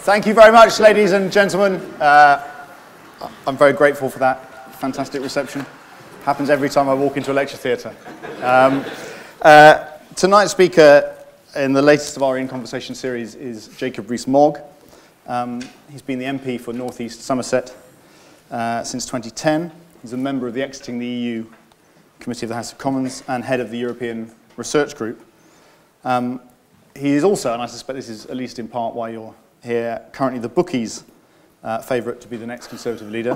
Thank you very much, ladies and gentlemen. I'm very grateful for that fantastic reception. Happens every time I walk into a lecture theatre. Tonight's speaker in the latest of our In Conversation series is Jacob Rees Mogg. He's been the MP for North East Somerset since 2010. He's a member of the Exiting the EU Committee of the House of Commons and head of the European Research Group. He is also, and I suspect this is at least in part why you're here, currently the bookies' favourite to be the next Conservative leader.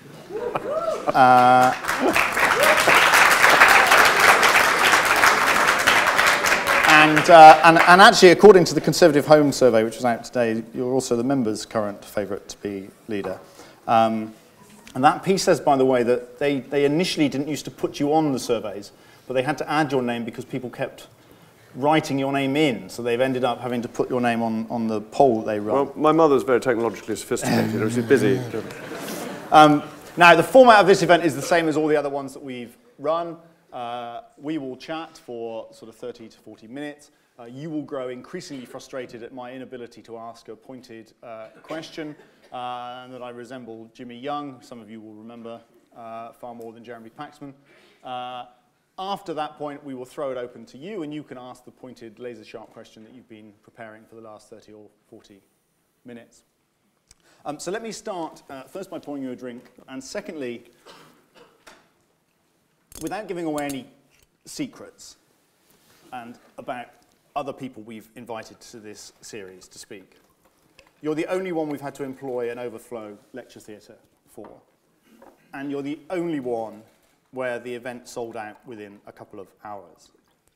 And actually, according to the Conservative Home Survey, which was out today, you're also the members' current favourite to be leader. And that piece says, by the way, that they initially didn't used to put you on the surveys, but they had to add your name because people kept writing your name in, so they've ended up having to put your name on the poll that they run. Well, my mother's very technologically sophisticated. She's busy. Now, the format of this event is the same as all the other ones that we've run. We will chat for sort of 30 to 40 minutes. You will grow increasingly frustrated at my inability to ask a pointed question, and that I resemble Jimmy Young. Some of you will remember far more than Jeremy Paxman. After that point, we will throw it open to you, and you can ask the pointed, laser-sharp question that you've been preparing for the last 30 or 40 minutes. So let me start, first by pouring you a drink, and secondly, without giving away any secrets, and about other people we've invited to this series to speak. You're the only one we've had to employ an overflow lecture theatre for, and you're the only one where the event sold out within a couple of hours.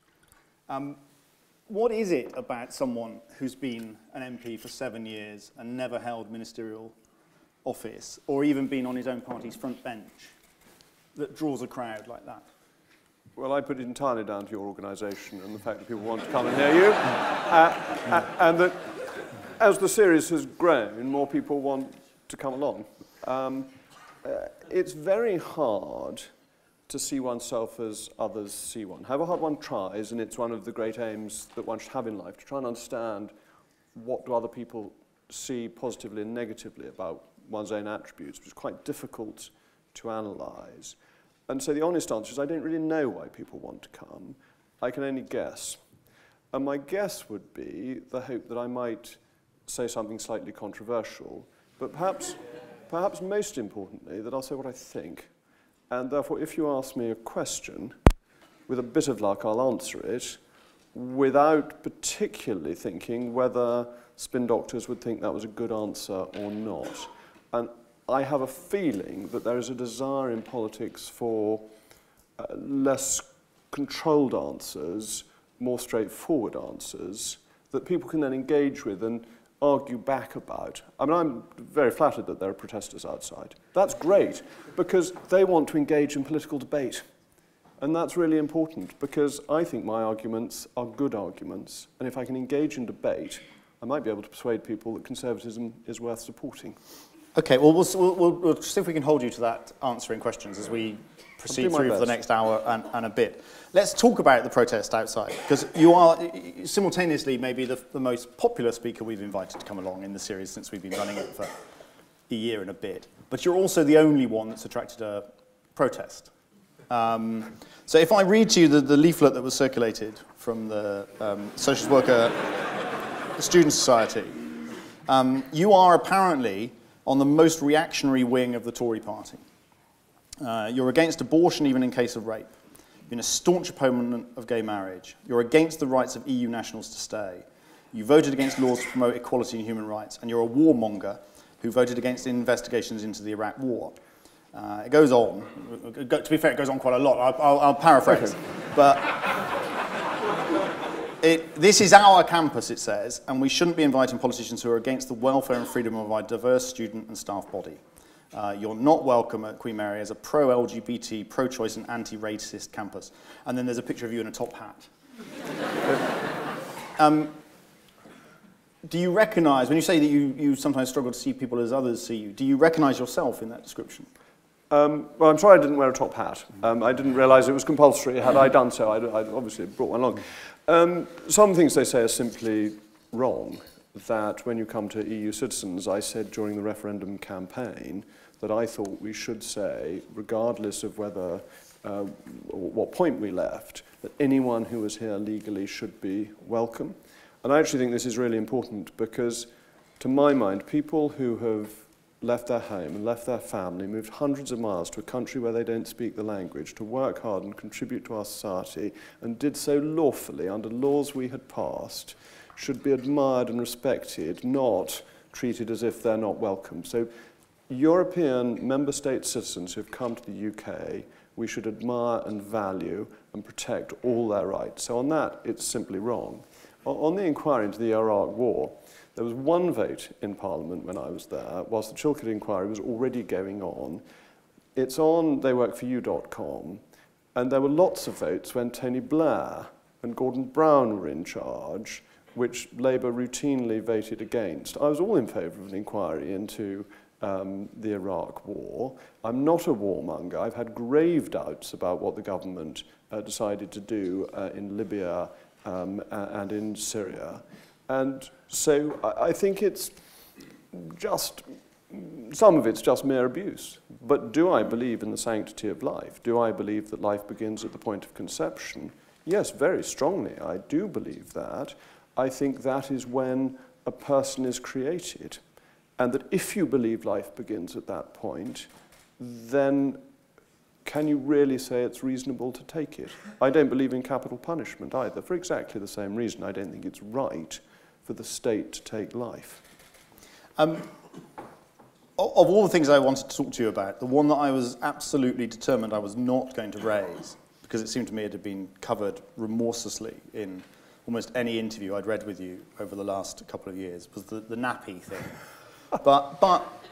What is it about someone who's been an MP for 7 years and never held ministerial office, or even been on his own party's front bench, that draws a crowd like that? Well, I put it entirely down to your organisation and the fact that people want to come and hear you. And that as the series has grown, more people want to come along. It's very hard to see oneself as others see one. However hard one tries, and it's one of the great aims that one should have in life, to try and understand what do other people see positively and negatively about one's own attributes, which is quite difficult to analyse. And so the honest answer is I don't really know why people want to come. I can only guess. And my guess would be the hope that I might say something slightly controversial, but perhaps most importantly, that I'll say what I think. And therefore, if you ask me a question, with a bit of luck, I'll answer it without particularly thinking whether spin doctors would think that was a good answer or not. And I have a feeling that there is a desire in politics for less controlled answers, more straightforward answers, that people can then engage with and argue back about. I mean, I'm very flattered that there are protesters outside. That's great, because they want to engage in political debate. And that's really important, because I think my arguments are good arguments, and if I can engage in debate, I might be able to persuade people that conservatism is worth supporting. Okay, well, we'll see if we can hold you to that answering questions as we proceed through for the next hour and a bit. Let's talk about the protest outside, because you are simultaneously maybe the most popular speaker we've invited to come along in the series since we've been running it for a year and a bit. But you're also the only one that's attracted a protest. So if I read to you the leaflet that was circulated from the Socialist Worker Student Society, you are apparently on the most reactionary wing of the Tory party. You're against abortion even in case of rape. You've been a staunch opponent of gay marriage. You're against the rights of EU nationals to stay. You voted against laws to promote equality and human rights, and you're a warmonger who voted against investigations into the Iraq war. It goes on. To be fair, it goes on quite a lot. I'll paraphrase. But this is our campus, it says, and we shouldn't be inviting politicians who are against the welfare and freedom of our diverse student and staff body. You're not welcome at Queen Mary as a pro-LGBT, pro-choice and anti-racist campus. And then there's a picture of you in a top hat. Do you recognise, when you say that you sometimes struggle to see people as others see you, do you recognise yourself in that description? Well, I'm sorry I didn't wear a top hat. I didn't realise it was compulsory. Had I done so, I'd obviously brought one along. Some things they say are simply wrong. that when you come to EU citizens, I said during the referendum campaign that I thought we should say, regardless of whether, what point we left, that anyone who was here legally should be welcome. And I actually think this is really important because, to my mind, people who have left their home and left their family, moved hundreds of miles to a country where they don't speak the language, to work hard and contribute to our society, and did so lawfully under laws we had passed, should be admired and respected, not treated as if they're not welcome. So European member state citizens who have come to the UK, we should admire and value and protect all their rights. So on that, it's simply wrong. On the inquiry into the Iraq War, there was one vote in Parliament when I was there, whilst the Chilcot inquiry was already going on. It's on theyworkforyou.com, and there were lots of votes when Tony Blair and Gordon Brown were in charge, which Labour routinely voted against. I was all in favour of an inquiry into the Iraq War. I'm not a warmonger. I've had grave doubts about what the government decided to do in Libya and in Syria. And so I think it's just, some of it's just mere abuse. But do I believe in the sanctity of life? Do I believe that life begins at the point of conception? Yes, very strongly. I do believe that. I think that is when a person is created. And that if you believe life begins at that point, then can you really say it's reasonable to take it? I don't believe in capital punishment either, for exactly the same reason. I don't think it's right for the state to take life. Of all the things I wanted to talk to you about, the one that I was absolutely determined I was not going to raise, because it seemed to me it had been covered remorselessly in almost any interview I'd read with you over the last couple of years, was the nappy thing. But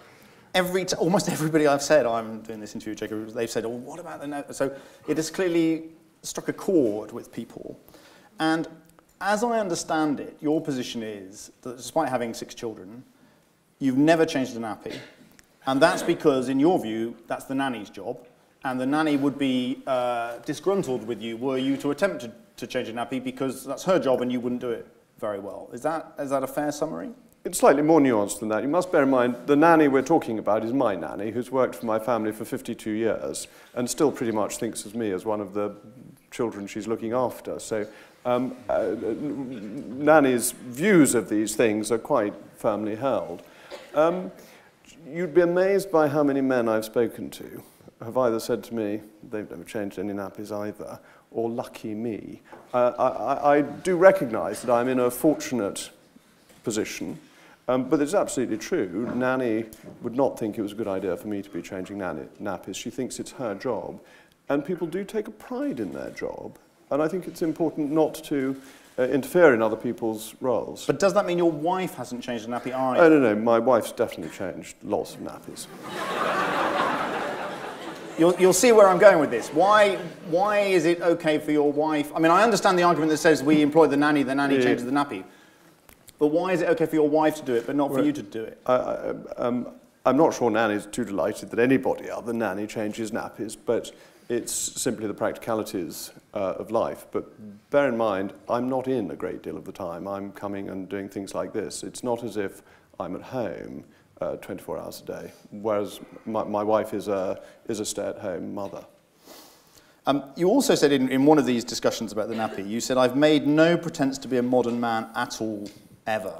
almost everybody I've said, I'm doing this interview with Jacob, they've said, oh, what about the nappy? So it has clearly struck a chord with people. And as I understand it, your position is that despite having 6 children, you've never changed a nappy. And that's because, in your view, that's the nanny's job. And the nanny would be disgruntled with you were you to attempt to change a nappy because that's her job and you wouldn't do it very well. Is that a fair summary? It's slightly more nuanced than that. You must bear in mind, the nanny we're talking about is my nanny, who's worked for my family for 52 years and still pretty much thinks of me as one of the children she's looking after. So nanny's views of these things are quite firmly held. You'd be amazed by how many men I've spoken to have either said to me, they've never changed any nappies either, or lucky me. I do recognise that I'm in a fortunate position, but it's absolutely true. Nanny would not think it was a good idea for me to be changing nappies. She thinks it's her job, and people do take a pride in their job. And I think it's important not to interfere in other people's roles. But does that mean your wife hasn't changed a nappy either? Oh, no, my wife's definitely changed lots of nappies. You'll see where I'm going with this. Why is it okay for your wife? I mean, I understand the argument that says we employ the nanny changes the nappy. But why is it okay for your wife to do it, but not for you to do it? I'm not sure Nanny's too delighted that anybody other than Nanny changes nappies, but it's simply the practicalities of life. But bear in mind, I'm not in a great deal of the time. I'm coming and doing things like this. It's not as if I'm at home 24 hours a day, whereas my wife is a stay-at-home mother. You also said in one of these discussions about the nappy, you said, I've made no pretense to be a modern man at all, ever.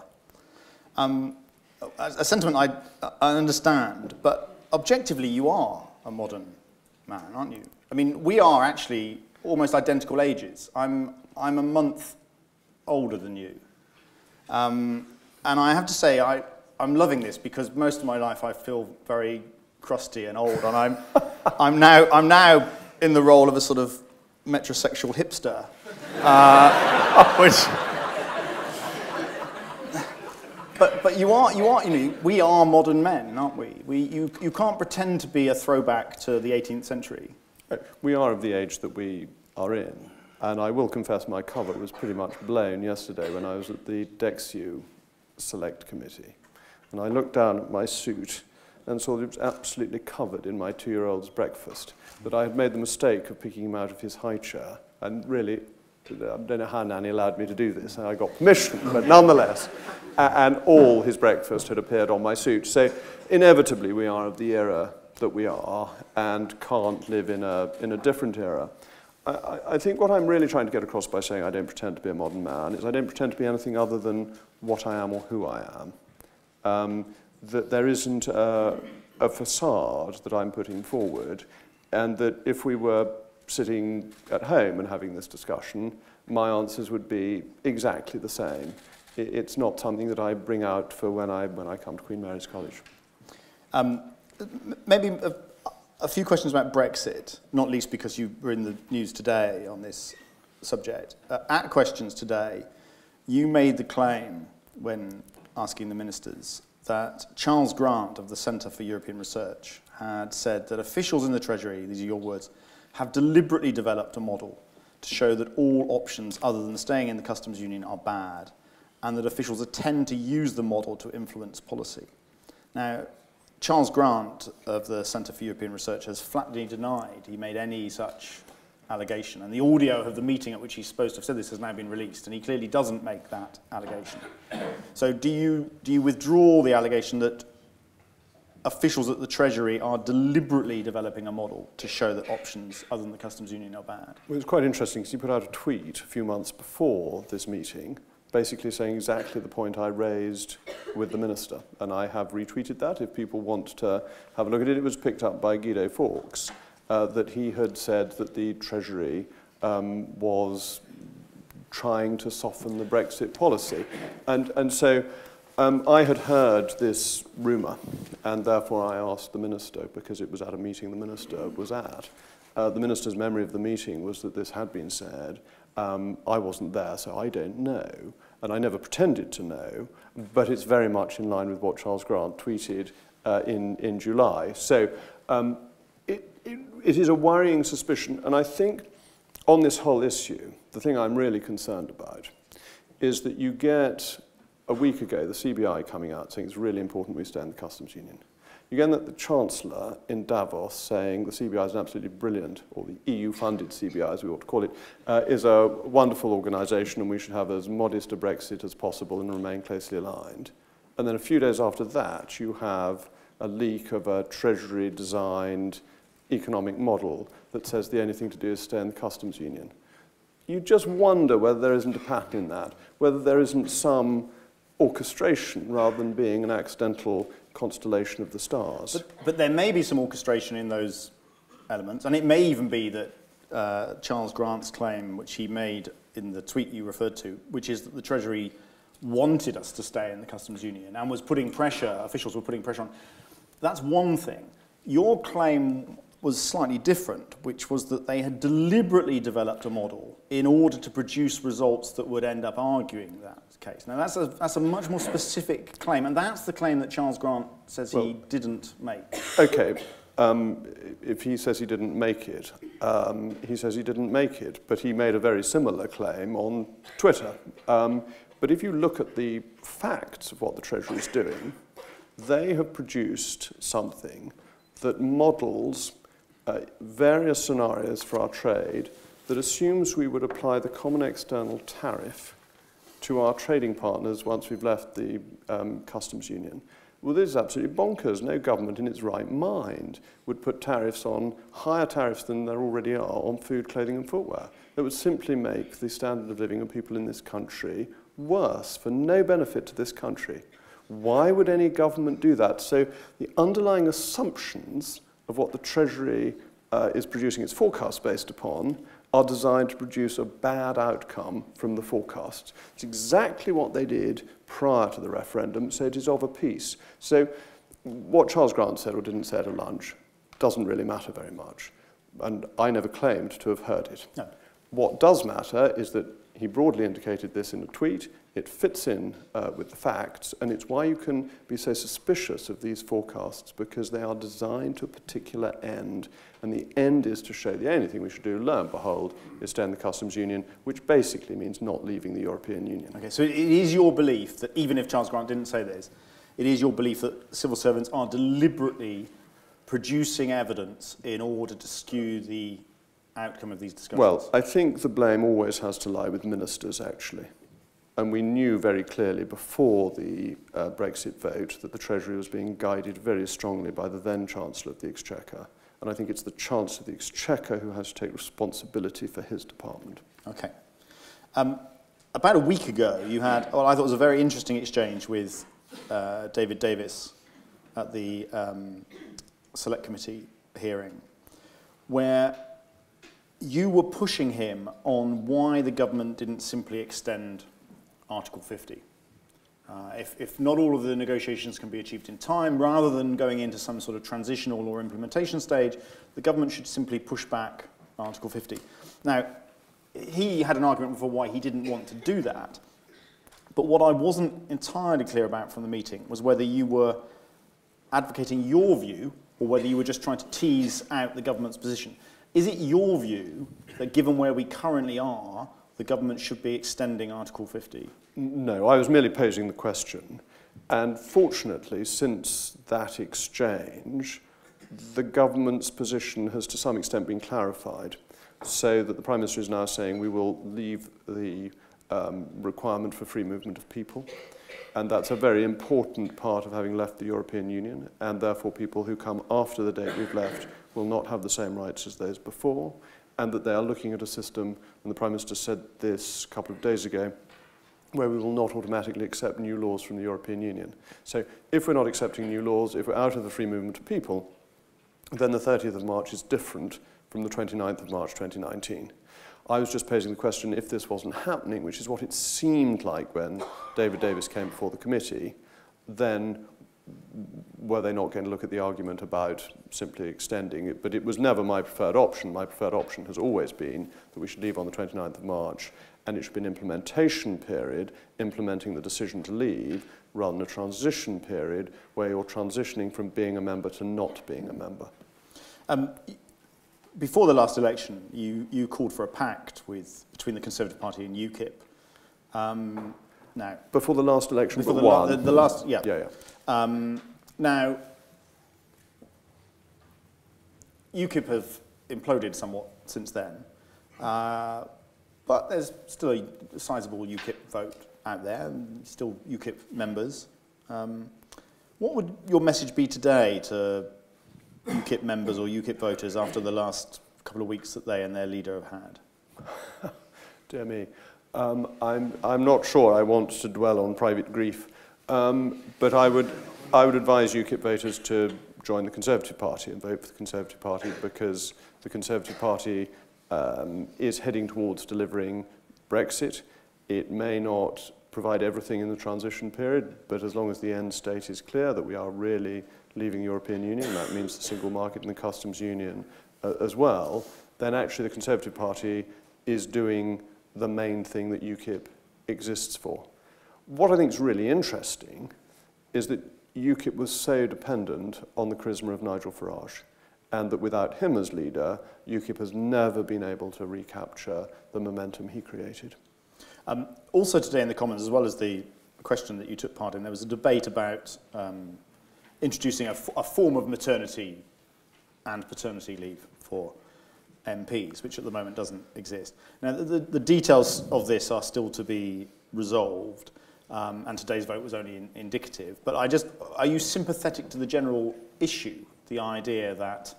A sentiment I understand, but objectively you are a modern man, aren't you? I mean, we are actually almost identical ages. I'm a month older than you. And I have to say, I'm loving this because most of my life I feel very crusty and old, and I'm now in the role of a sort of metrosexual hipster, But you are, you know, we are modern men, aren't we? You can't pretend to be a throwback to the 18th century. We are of the age that we are in, and I will confess my cover was pretty much blown yesterday when I was at the Dexu Select Committee. And I looked down at my suit and saw that it was absolutely covered in my 2-year-old's breakfast, that I had made the mistake of picking him out of his high chair. And really, I don't know how Nanny allowed me to do this. I got permission, but nonetheless, and all his breakfast had appeared on my suit. So inevitably we are of the era that we are and can't live in a different era. I think what I'm really trying to get across by saying I don't pretend to be a modern man is I don't pretend to be anything other than what I am or who I am. That there isn't a facade that I'm putting forward, and that if we were sitting at home and having this discussion, my answers would be exactly the same. It's not something that I bring out for when I come to Queen Mary's College. Maybe a few questions about Brexit, not least because you were in the news today on this subject. At Questions today, you made the claim when asking the ministers that Charles Grant of the Centre for European Research had said that officials in the Treasury, these are your words, have deliberately developed a model to show that all options other than staying in the customs union are bad, and that officials tend to use the model to influence policy. Now, Charles Grant of the Centre for European Research has flatly denied he made any such allegation, and the audio of the meeting at which he's supposed to have said this has now been released, and he clearly doesn't make that allegation. So do you withdraw the allegation that officials at the Treasury are deliberately developing a model to show that options other than the customs union are bad? Well, it's quite interesting because he put out a tweet a few months before this meeting basically saying exactly the point I raised with the minister, and I have retweeted that if people want to have a look at it. It was picked up by Guido Fawkes, that he had said that the Treasury was trying to soften the Brexit policy. And so I had heard this rumour, and therefore I asked the minister, because it was at a meeting the minister was at. The minister's memory of the meeting was that this had been said. I wasn't there, so I don't know, and I never pretended to know, but it's very much in line with what Charles Grant tweeted in July. So it is a worrying suspicion, and I think on this whole issue, the thing I'm really concerned about is that you get, a week ago, the CBI coming out saying it's really important we stay in the customs union. You get the Chancellor in Davos saying the CBI is an absolutely brilliant, or the EU-funded CBI, as we ought to call it, is a wonderful organisation and we should have as modest a Brexit as possible and remain closely aligned. And then a few days after that, you have a leak of a Treasury-designed economic model that says the only thing to do is stay in the customs union. You just wonder whether there isn't a pattern in that, whether there isn't some orchestration rather than being an accidental constellation of the stars. But there may be some orchestration in those elements, and it may even be that Charles Grant's claim, which he made in the tweet you referred to, which is that the Treasury wanted us to stay in the customs union and was putting pressure, officials were putting pressure on. That's one thing. Your claim was slightly different, which was that they had deliberately developed a model in order to produce results that would end up arguing that case. Now, that's a much more specific claim, and that's the claim that Charles Grant says he didn't make. Okay, if he says he didn't make it, he says he didn't make it, but he made a very similar claim on Twitter. But if you look at the facts of what the Treasury is doing, they have produced something that models various scenarios for our trade that assumes we would apply the common external tariff to our trading partners once we've left the customs union. Well, this is absolutely bonkers. No government in its right mind would put tariffs on, higher tariffs than there already are, on food, clothing and footwear. It would simply make the standard of living of people in this country worse, for no benefit to this country. Why would any government do that? So the underlying assumptions of what the Treasury is producing its forecast based upon are designed to produce a bad outcome from the forecast. It's exactly what they did prior to the referendum, so it is of a piece. So what Charles Grant said or didn't say at a lunch doesn't really matter very much, and I never claimed to have heard it. No. What does matter is that he broadly indicated this in a tweet. It fits in with the facts, and it's why you can be so suspicious of these forecasts, because they are designed to a particular end, and the end is to show the only thing we should do, lo and behold, is stay in the customs union, which basically means not leaving the European Union. Okay, so it is your belief that, even if Charles Grant didn't say this, it is your belief that civil servants are deliberately producing evidence in order to skew the outcome of these discussions? Well, I think the blame always has to lie with ministers, actually. And we knew very clearly before the Brexit vote that the Treasury was being guided very strongly by the then Chancellor of the Exchequer. And I think it's the Chancellor of the Exchequer who has to take responsibility for his department. Okay. About a week ago, you had, well, I thought it was a very interesting exchange with David Davis at the Select Committee hearing, where you were pushing him on why the government didn't simply extend Article 50. If not all of the negotiations can be achieved in time, rather than going into some sort of transitional or implementation stage, the government should simply push back Article 50. Now, he had an argument for why he didn't want to do that, but what I wasn't entirely clear about from the meeting was whether you were advocating your view or whether you were just trying to tease out the government's position. Is it your view that given where we currently are, the government should be extending Article 50? No, I was merely posing the question. And fortunately, since that exchange, the government's position has to some extent been clarified, so that the Prime Minister is now saying we will leave the requirement for free movement of people. And that's a very important part of having left the European Union, and therefore people who come after the date we've left will not have the same rights as those before, and that they are looking at a system, and the Prime Minister said this a couple of days ago, where we will not automatically accept new laws from the European Union. So if we're not accepting new laws, if we're out of the free movement of people, then the 30th of March is different from the 29th of March 2019. I was just posing the question, if this wasn't happening, which is what it seemed like when David Davis came before the committee, then were they not going to look at the argument about simply extending it? But it was never my preferred option. My preferred option has always been that we should leave on the 29th of March, and it should be an implementation period, implementing the decision to leave, rather than a transition period where you're transitioning from being a member to not being a member. Before the last election, you called for a pact between the Conservative Party and UKIP. Now, before the last election, before the last, yeah. Now, UKIP have imploded somewhat since then, but there's still a sizable UKIP vote out there, and still UKIP members. What would your message be today to UKIP members or UKIP voters after the last couple of weeks that they and their leader have had? Dear me. I'm not sure I want to dwell on private grief, but I would advise UKIP voters to join the Conservative Party and vote for the Conservative Party, because the Conservative Party is heading towards delivering Brexit. It may not provide everything in the transition period, but as long as the end state is clear that we are really leaving the European Union, that means the single market and the customs union as well, then actually the Conservative Party is doing the main thing that UKIP exists for. What I think is really interesting is that UKIP was so dependent on the charisma of Nigel Farage, and that without him as leader, UKIP has never been able to recapture the momentum he created. Also today in the Commons, as well as the question that you took part in, there was a debate about introducing a form of maternity and paternity leave for MPs, which at the moment doesn't exist. Now, the details of this are still to be resolved, and today's vote was only indicative. But are you sympathetic to the general issue, the idea that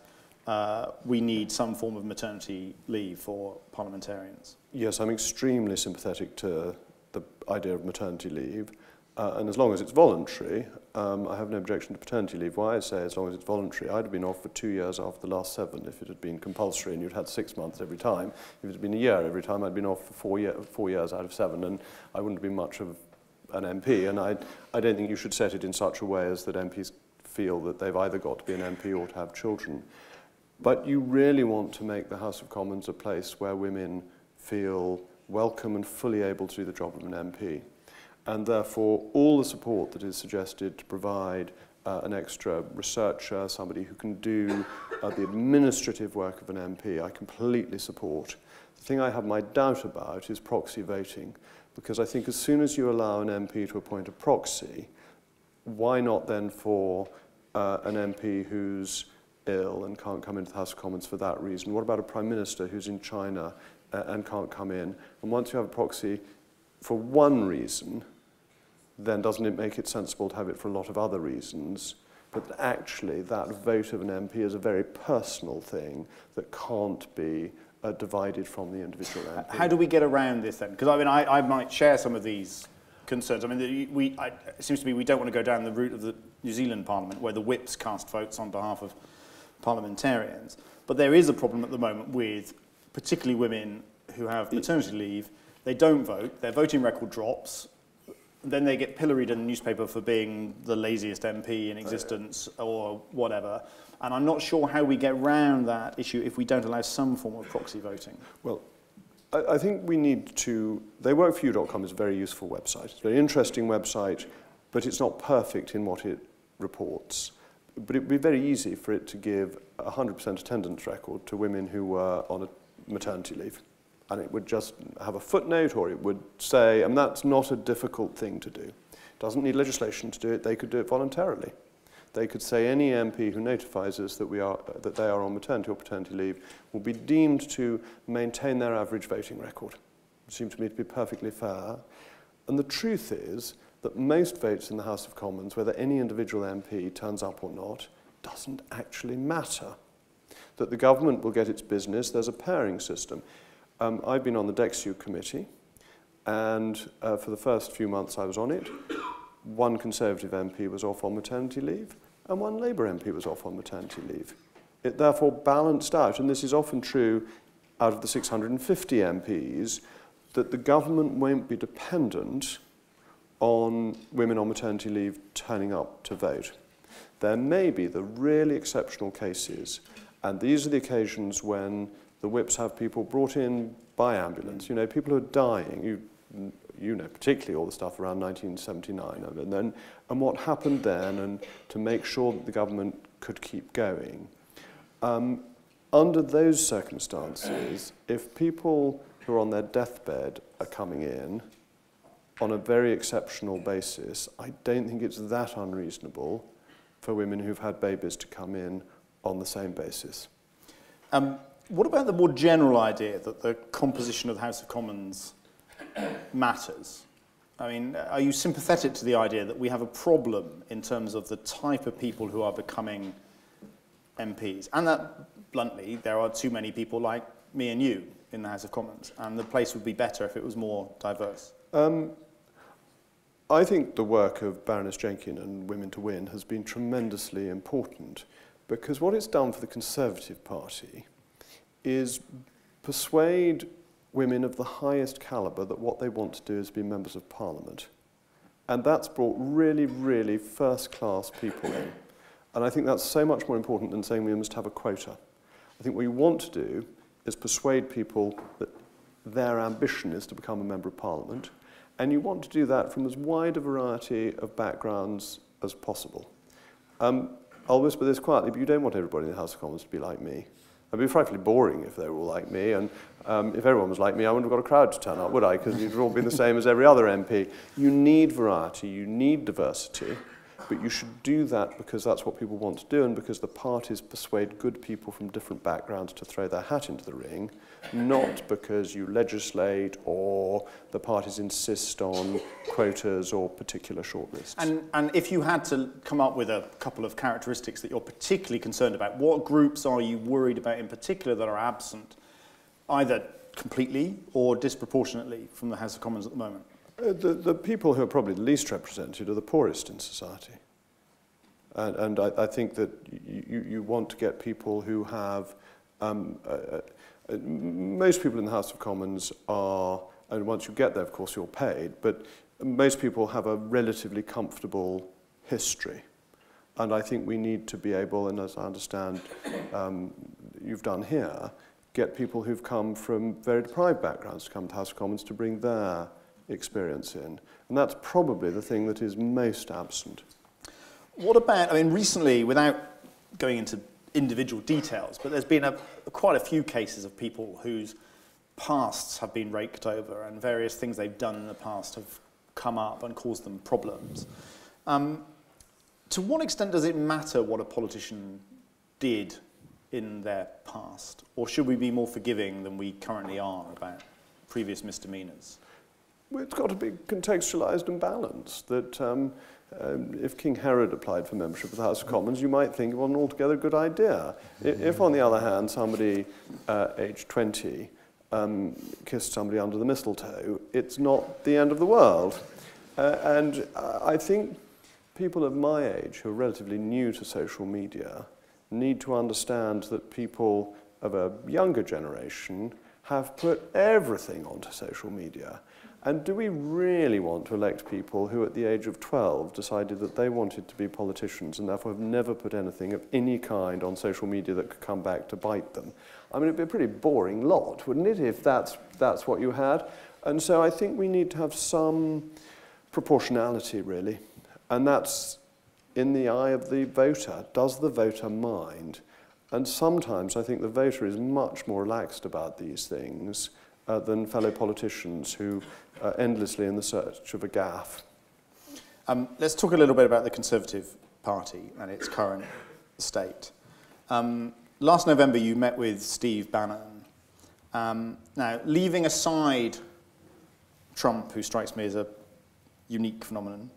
we need some form of maternity leave for parliamentarians? Yes, I'm extremely sympathetic to the idea of maternity leave. And as long as it's voluntary, I have no objection to paternity leave. Why I say as long as it's voluntary, I'd have been off for 2 years after the last 7 if it had been compulsory and you'd had 6 months every time. If it had been a year every time, I'd been off for 4 years out of 7, and I wouldn't have been much of an MP. And I don't think you should set it in such a way as that MPs feel that they've either got to be an MP or to have children. But you really want to make the House of Commons a place where women feel welcome and fully able to do the job of an MP. And therefore, all the support that is suggested to provide an extra researcher, somebody who can do the administrative work of an MP, I completely support. The thing I have my doubt about is proxy voting, because I think as soon as you allow an MP to appoint a proxy, why not then for an MP who's ill and can't come into the House of Commons for that reason? What about a Prime Minister who's in China and can't come in? And once you have a proxy, for one reason, then doesn't it make it sensible to have it for a lot of other reasons? But actually, that vote of an MP is a very personal thing that can't be divided from the individual MP. How do we get around this then? Because I mean, I might share some of these concerns. I mean, it seems to me we don't want to go down the route of the New Zealand Parliament, where the whips cast votes on behalf of parliamentarians. But there is a problem at the moment with particularly women who have maternity leave. They don't vote, their voting record drops, then they get pilloried in the newspaper for being the laziest MP in existence or whatever. And I'm not sure how we get round that issue if we don't allow some form of proxy voting. Well, I think we need to... Theyworkforyou.com is a very useful website. It's a very interesting website, but it's not perfect in what it reports. But it would be very easy for it to give a 100% attendance record to women who were on a maternity leave. And it would just have a footnote, or it would say, and that's not a difficult thing to do. It doesn't need legislation to do it. They could do it voluntarily. They could say any MP who notifies us that they are on maternity or paternity leave will be deemed to maintain their average voting record. It seemed to me to be perfectly fair. And the truth is that most votes in the House of Commons, whether any individual MP turns up or not, doesn't actually matter. That the government will get its business, there's a pairing system. I've been on the DEXU committee, and for the first few months I was on it, one Conservative MP was off on maternity leave, and one Labour MP was off on maternity leave. It therefore balanced out, and this is often true out of the 650 MPs, that the government won't be dependent on women on maternity leave turning up to vote. There may be the really exceptional cases, and these are the occasions when the whips have people brought in by ambulance. You know, people who are dying. You know particularly all the stuff around 1979 and what happened then, and to make sure that the government could keep going. Under those circumstances, if people who are on their deathbed are coming in on a very exceptional basis, I don't think it's that unreasonable for women who've had babies to come in on the same basis. What about the more general idea that the composition of the House of Commons matters? I mean, are you sympathetic to the idea that we have a problem in terms of the type of people who are becoming MPs? And that, bluntly, there are too many people like me and you in the House of Commons, and the place would be better if it was more diverse. I think the work of Baroness Jenkin and Women to Win has been tremendously important, because what it's done for the Conservative Party is persuade women of the highest calibre that what they want to do is be members of Parliament. And that's brought really, really first-class people in. And I think that's so much more important than saying we must have a quota. I think what you want to do is persuade people that their ambition is to become a member of Parliament, and you want to do that from as wide a variety of backgrounds as possible. I'll whisper this quietly, but you don't want everybody in the House of Commons to be like me. It'd be frightfully boring if they were all like me, and if everyone was like me, I wouldn't have got a crowd to turn up, would I? Because you'd all be the same as every other MP. You need variety, you need diversity, but you should do that because that's what people want to do, and because the parties persuade good people from different backgrounds to throw their hat into the ring, not because you legislate or the parties insist on quotas or particular shortlists. And if you had to come up with a couple of characteristics that you're particularly concerned about, what groups are you worried about in particular that are absent, either completely or disproportionately from the House of Commons at the moment? The people who are probably the least represented are the poorest in society. And I think that you want to get people who have... most people in the House of Commons are, and once you get there, of course, you're paid, but most people have a relatively comfortable history. And I think we need to be able, and as I understand you've done here, get people who've come from very deprived backgrounds to come to the House of Commons to bring their experience in. And that's probably the thing that is most absent. What about, I mean, recently, without going into individual details, but there's been quite a few cases of people whose pasts have been raked over and various things they've done in the past have come up and caused them problems. To what extent does it matter what a politician did in their past? Or should we be more forgiving than we currently are about previous misdemeanours? It's got to be contextualised and balanced. That if King Herod applied for membership of the House of Commons, you might think it wasn't altogether a good idea. If, on the other hand, somebody aged 20 kissed somebody under the mistletoe, it's not the end of the world. And I think people of my age who are relatively new to social media need to understand that people of a younger generation have put everything onto social media. And do we really want to elect people who at the age of 12 decided that they wanted to be politicians and therefore have never put anything of any kind on social media that could come back to bite them? I mean, it'd be a pretty boring lot, wouldn't it, if that's what you had? And so I think we need to have some proportionality, really. And that's in the eye of the voter. Does the voter mind? And sometimes I think the voter is much more relaxed about these things than fellow politicians who are endlessly in the search of a gaffe. Let's talk a little bit about the Conservative Party and its current state. Last November you met with Steve Bannon. Now, leaving aside Trump, who strikes me as a unique phenomenon,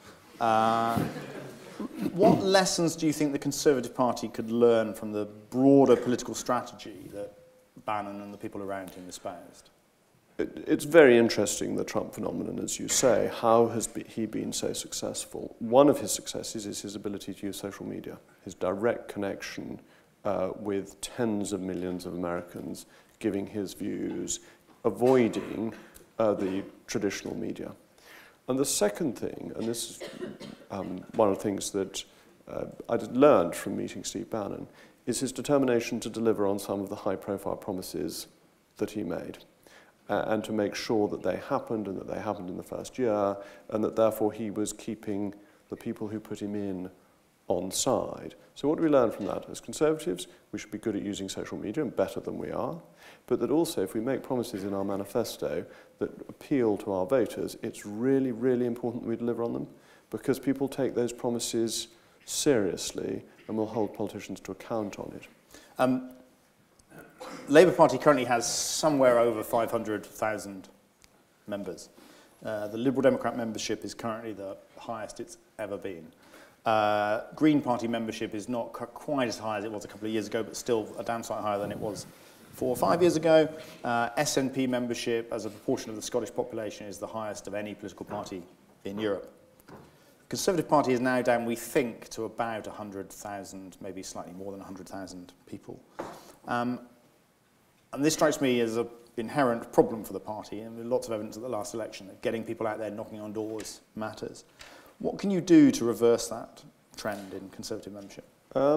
what lessons do you think the Conservative Party could learn from the broader political strategy that Bannon and the people around him espoused? It's very interesting, the Trump phenomenon, as you say. How has he been so successful? One of his successes is his ability to use social media, his direct connection with tens of millions of Americans, giving his views, avoiding the traditional media. And the second thing, and this is one of the things that I learned from meeting Steve Bannon, is his determination to deliver on some of the high-profile promises that he made, and to make sure that they happened and that they happened in the first year, and that therefore he was keeping the people who put him in on side. So what do we learn from that? As Conservatives, we should be good at using social media, and better than we are, but that also if we make promises in our manifesto that appeal to our voters, it's really, really important that we deliver on them, because people take those promises seriously and will hold politicians to account on it. Labour Party currently has somewhere over 500,000 members. The Liberal Democrat membership is currently the highest it's ever been. Green Party membership is not quite as high as it was a couple of years ago, but still a damn sight higher than it was 4 or 5 years ago. SNP membership as a proportion of the Scottish population is the highest of any political party in Europe. The Conservative Party is now down, we think, to about 100,000, maybe slightly more than 100,000 people. And this strikes me as an inherent problem for the party, and with lots of evidence at the last election that getting people out there knocking on doors matters. What can you do to reverse that trend in Conservative membership?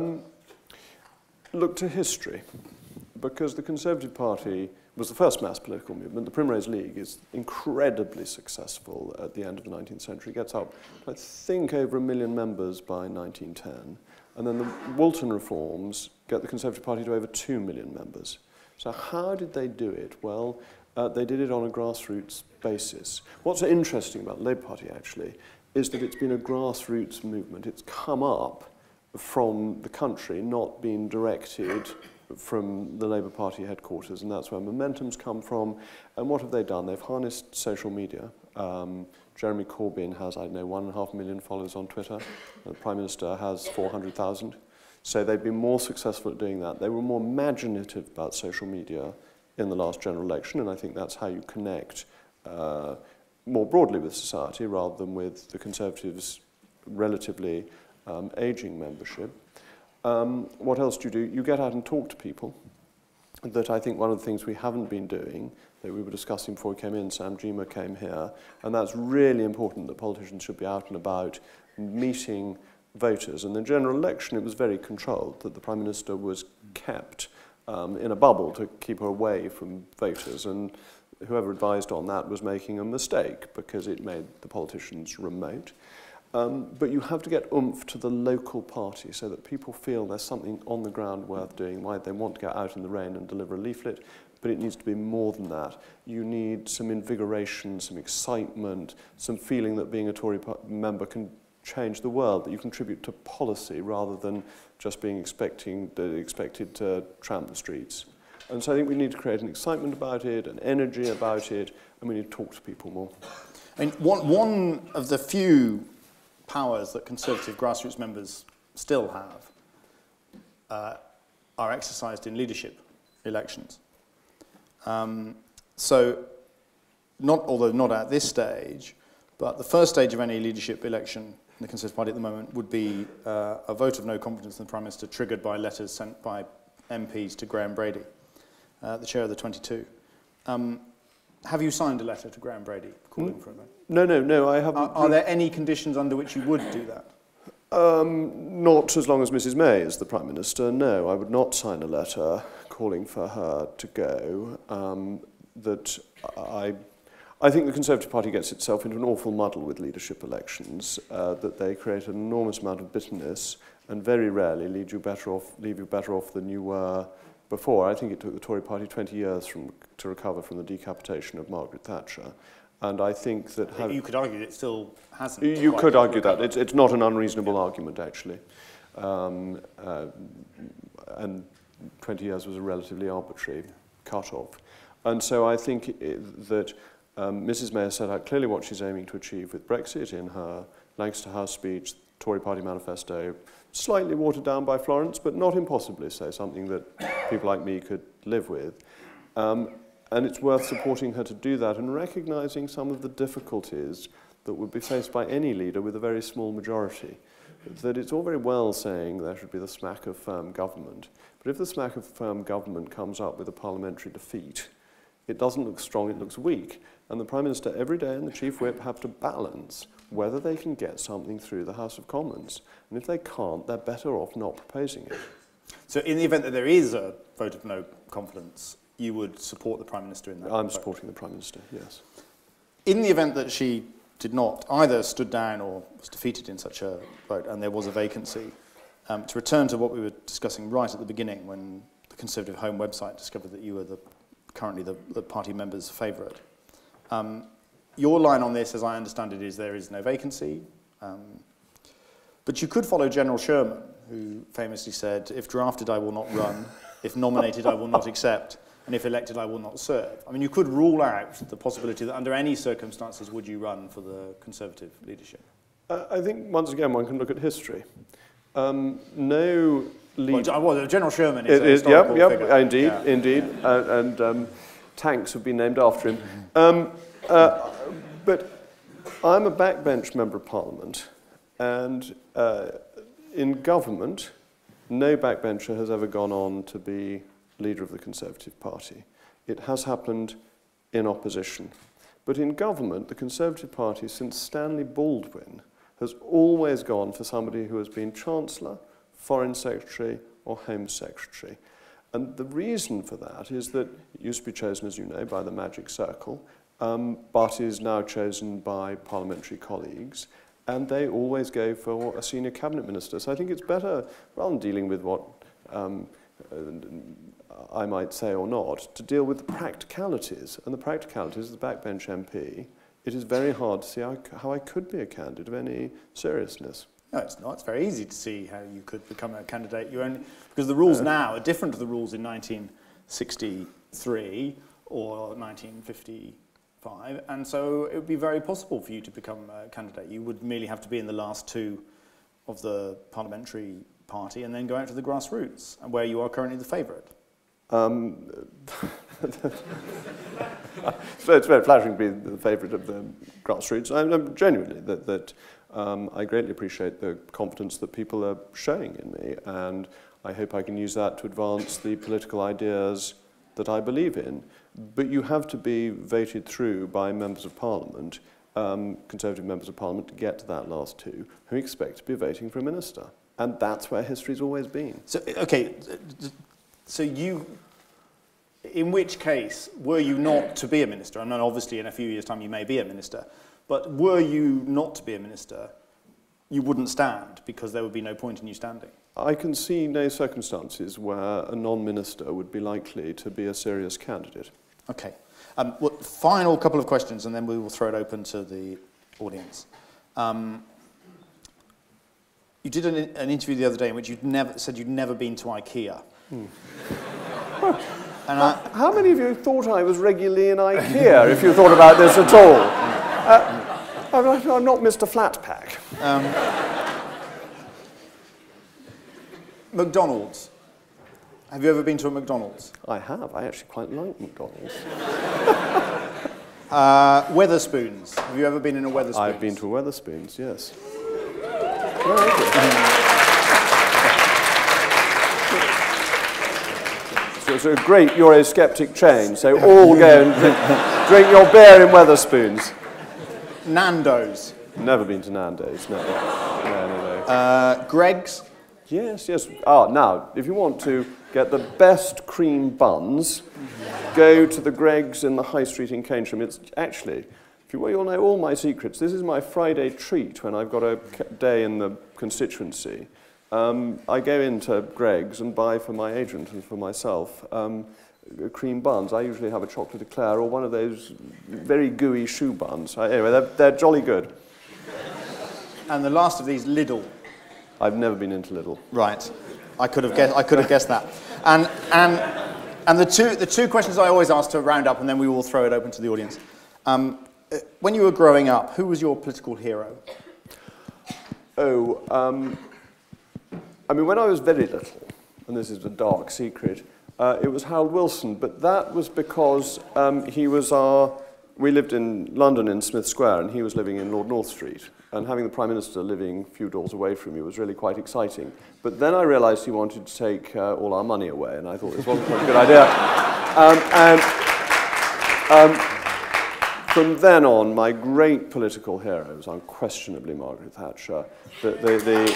Look to history, because the Conservative Party was the first mass political movement. The Primrose League is incredibly successful at the end of the 19th century. It gets up, I think, over 1 million members by 1910. And then the Woolton reforms get the Conservative Party to over 2 million members. So how did they do it? Well, they did it on a grassroots basis. What's interesting about the Labour Party, actually, is that it's been a grassroots movement. It's come up from the country, not been directed from the Labour Party headquarters, and that's where momentum's come from. And what have they done? They've harnessed social media. Jeremy Corbyn has, I don't know, 1.5 million followers on Twitter. The Prime Minister has 400,000. So they've been more successful at doing that. They were more imaginative about social media in the last general election, and I think that's how you connect more broadly with society rather than with the Conservatives' relatively ageing membership. What else do? You get out and talk to people. That I think one of the things we haven't been doing, that we were discussing before we came in, Sam Gyimah came here, and that's really important that politicians should be out and about meeting voters. In the general election, it was very controlled, that the Prime Minister was kept in a bubble to keep her away from voters, and whoever advised on that was making a mistake because it made the politicians remote. But you have to get oomph to the local party so that people feel there's something on the ground worth doing. Why they want to get out in the rain and deliver a leaflet, but it needs to be more than that. You need some invigoration, some excitement, some feeling that being a Tory member can change the world, that you contribute to policy rather than just being expected to tramp the streets. And so I think we need to create an excitement about it, an energy about it, and we need to talk to people more. I mean, one of the few powers that Conservative grassroots members still have are exercised in leadership elections. So, although not at this stage, but the first stage of any leadership election in the Conservative Party at the moment would be a vote of no confidence in the Prime Minister triggered by letters sent by MPs to Graham Brady, the chair of the 22. Have you signed a letter to Graham Brady calling for a vote? No, I haven't. Are there any conditions under which you would do that? Not as long as Mrs May is the Prime Minister, no. I would not sign a letter calling for her to go. I think the Conservative Party gets itself into an awful muddle with leadership elections, that they create an enormous amount of bitterness and very rarely leave you better off than you were before. I think it took the Tory Party 20 years to recover from the decapitation of Margaret Thatcher. And I think that... You could argue it still hasn't. You could argue that. It's not an unreasonable argument, actually. And 20 years was a relatively arbitrary cut-off. And so I think that Mrs May has set out clearly what she's aiming to achieve with Brexit in her Lancaster House speech, Tory Party manifesto, slightly watered down by Florence, but not impossibly so, something that people like me could live with. And it's worth supporting her to do that and recognising some of the difficulties that would be faced by any leader with a very small majority. That it's all very well saying there should be the smack of firm government, but if the smack of firm government comes up with a parliamentary defeat, it doesn't look strong, it looks weak. And the Prime Minister every day and the Chief Whip have to balance whether they can get something through the House of Commons. And if they can't, they're better off not proposing it. So in the event that there is a vote of no confidence, you would support the Prime Minister in that I'm vote? supporting the Prime Minister, yes. In the event that she did not either stood down or was defeated in such a vote and there was a vacancy, to return to what we were discussing right at the beginning when the Conservative Home website discovered that you were currently the party member's favourite. Your line on this, as I understand it, is there is no vacancy. But you could follow General Sherman, who famously said, if drafted, I will not run. If nominated, I will not accept. And if elected, I will not serve. I mean, you could rule out the possibility that under any circumstances would you run for the Conservative leadership. I think, once again, one can look at history. No leader... Well, General Sherman is a historical figure. Indeed. And tanks have been named after him. But I'm a backbench member of Parliament, and in government, no backbencher has ever gone on to be leader of the Conservative Party. It has happened in opposition. But in government, the Conservative Party, since Stanley Baldwin, has always gone for somebody who has been Chancellor, Foreign Secretary, or Home Secretary. And the reason for that is that it used to be chosen, as you know, by the Magic Circle, but is now chosen by parliamentary colleagues, and they always go for a senior cabinet minister. So I think it's better, rather than dealing with what I might say or not, to deal with the practicalities. And the practicalities of the backbench MP, it is very hard to see how I could be a candidate of any seriousness. No, it's not. It's very easy to see how you could become a candidate. Because the rules now are different to the rules in 1963 or 1955, and so it would be very possible for you to become a candidate. You would merely have to be in the last two of the parliamentary party and then go out to the grassroots, where you are currently the favourite. So it's very flattering to be the favourite of the grassroots. I'm genuinely that I greatly appreciate the confidence that people are showing in me, and I hope I can use that to advance the political ideas that I believe in. But you have to be voted through by members of Parliament, Conservative members of Parliament, to get to that last two, who expect to be voting for a minister. And that's where history's always been. So, okay, so you, in which case, were you not to be a minister, and then obviously in a few years' time you may be a minister, but were you not to be a minister, you wouldn't stand, because there would be no point in you standing? I can see no circumstances where a non-minister would be likely to be a serious candidate. Okay. Well, final couple of questions, and then we will throw it open to the audience. You did an interview the other day in which said you'd never been to IKEA. And how many of you thought I was regularly in IKEA, if you thought about this at all? I'm not Mr. Flatpack. McDonald's. Have you ever been to a McDonald's? I have. I actually quite like McDonald's. Weatherspoons. Have you ever been in a Weatherspoons? I've been to a Weatherspoons, yes. So it's a great Eurosceptic chain, so all go and drink your beer in Weatherspoons. Nando's. Never been to Nando's, no. Greg's. Yes. Now, if you want to get the best cream buns, go to the Greg's in the High Street in Keynsham. It's actually, if you all know all my secrets, this is my Friday treat when I've got a day in the constituency. I go into Greg's and buy for my agent and for myself cream buns. I usually have a chocolate eclair or one of those very gooey shoe buns. Anyway, they're jolly good. And the last of these, Lidl. I've never been into Lidl. Right, I could have guessed that. And the two questions I always ask to round up, and then we will throw it open to the audience. When you were growing up, who was your political hero? I mean, when I was very little, and this is a dark secret, it was Harold Wilson, but that was because we lived in London in Smith Square, and he was living in Lord North Street. And having the Prime Minister living a few doors away from me was really quite exciting. But then I realised he wanted to take all our money away, and I thought this wasn't a good idea. From then on, my great political hero was unquestionably Margaret Thatcher. The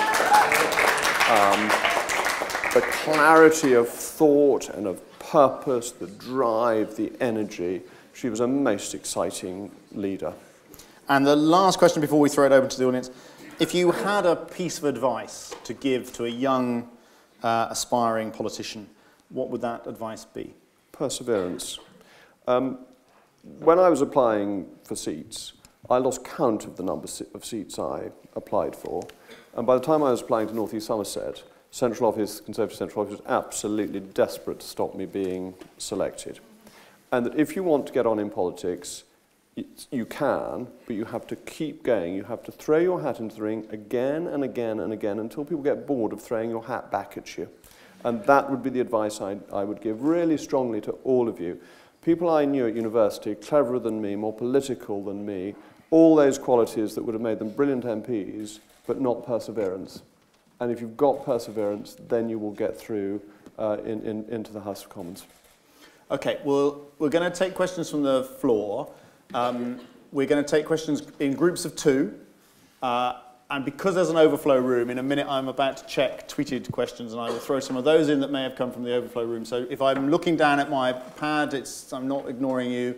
clarity of thought and of purpose, the drive, the energy. She was a most exciting leader. And the last question before we throw it open to the audience, if you had a piece of advice to give to a young, aspiring politician, what would that advice be? Perseverance. When I was applying for seats, I lost count of the number of seats I applied for. And by the time I was applying to North East Somerset, Conservative Central Office was absolutely desperate to stop me being selected. And that if you want to get on in politics, you can, but you have to keep going. You have to throw your hat into the ring again and again and again until people get bored of throwing your hat back at you. And that would be the advice I would give really strongly to all of you. People I knew at university, cleverer than me, more political than me, all those qualities that would have made them brilliant MPs, but not perseverance. And if you've got perseverance, then you will get through into the House of Commons. Okay, well, we're going to take questions from the floor. We're going to take questions in groups of two. And because there's an overflow room, in a minute I'm about to check tweeted questions, and I will throw some of those in that may have come from the overflow room. So if I'm looking down at my pad, I'm not ignoring you.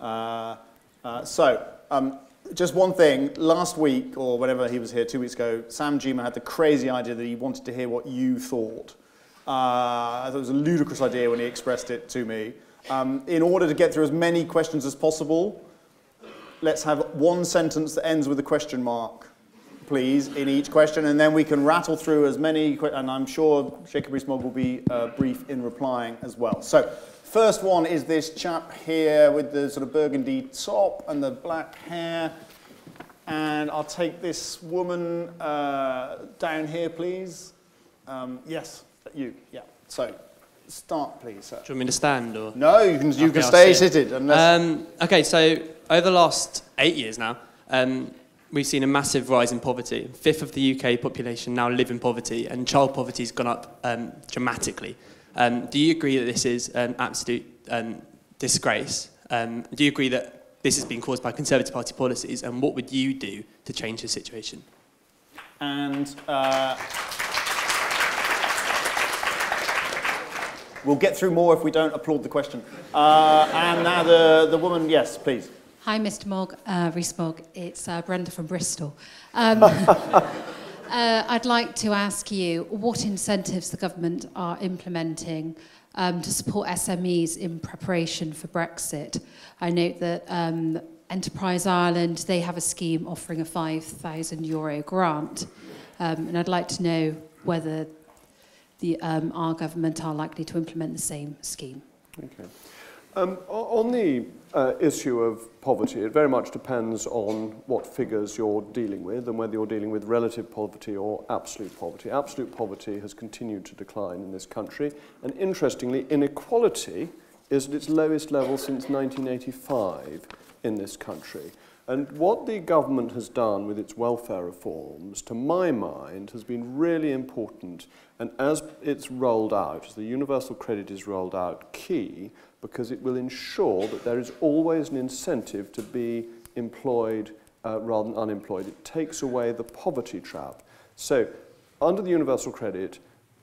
Just one thing. Last week, or whenever he was here, 2 weeks ago, Sam Gyimah had the crazy idea that he wanted to hear what you thought. I thought it was a ludicrous idea when he expressed it to me. In order to get through as many questions as possible, let's have one sentence that ends with a question mark, please, in each question, and then we can rattle through as many, and I'm sure Rees Mogg will be brief in replying as well. So, first one is this chap here with the sort of burgundy top and the black hair, and I'll take this woman down here, please. Yes, you, yeah. So, start, please, sir. Do you want me to stand, or? No, you can stay seated. Unless... Okay, so over the last 8 years now, we've seen a massive rise in poverty. 1/5 of the UK population now live in poverty, and child poverty has gone up dramatically. Do you agree that this is an absolute disgrace? Do you agree that this has been caused by Conservative Party policies, and what would you do to change the situation? And we'll get through more if we don't applaud the question. And now the woman, yes, please. Hi, Mr. Mogg, Rees Mogg. It's Brenda from Bristol. I'd like to ask you what incentives the government are implementing to support SMEs in preparation for Brexit. I note that Enterprise Ireland, they have a scheme offering a €5,000 grant. And I'd like to know whether our government are likely to implement the same scheme. Okay. On the issue of poverty, it very much depends on what figures you're dealing with and whether you're dealing with relative poverty or absolute poverty. Absolute poverty has continued to decline in this country, and interestingly, inequality is at its lowest level since 1985 in this country. And what the government has done with its welfare reforms, to my mind, has been really important. And as it's rolled out, as the universal credit is rolled out, key, because it will ensure that there is always an incentive to be employed rather than unemployed. It takes away the poverty trap. So, under the universal credit,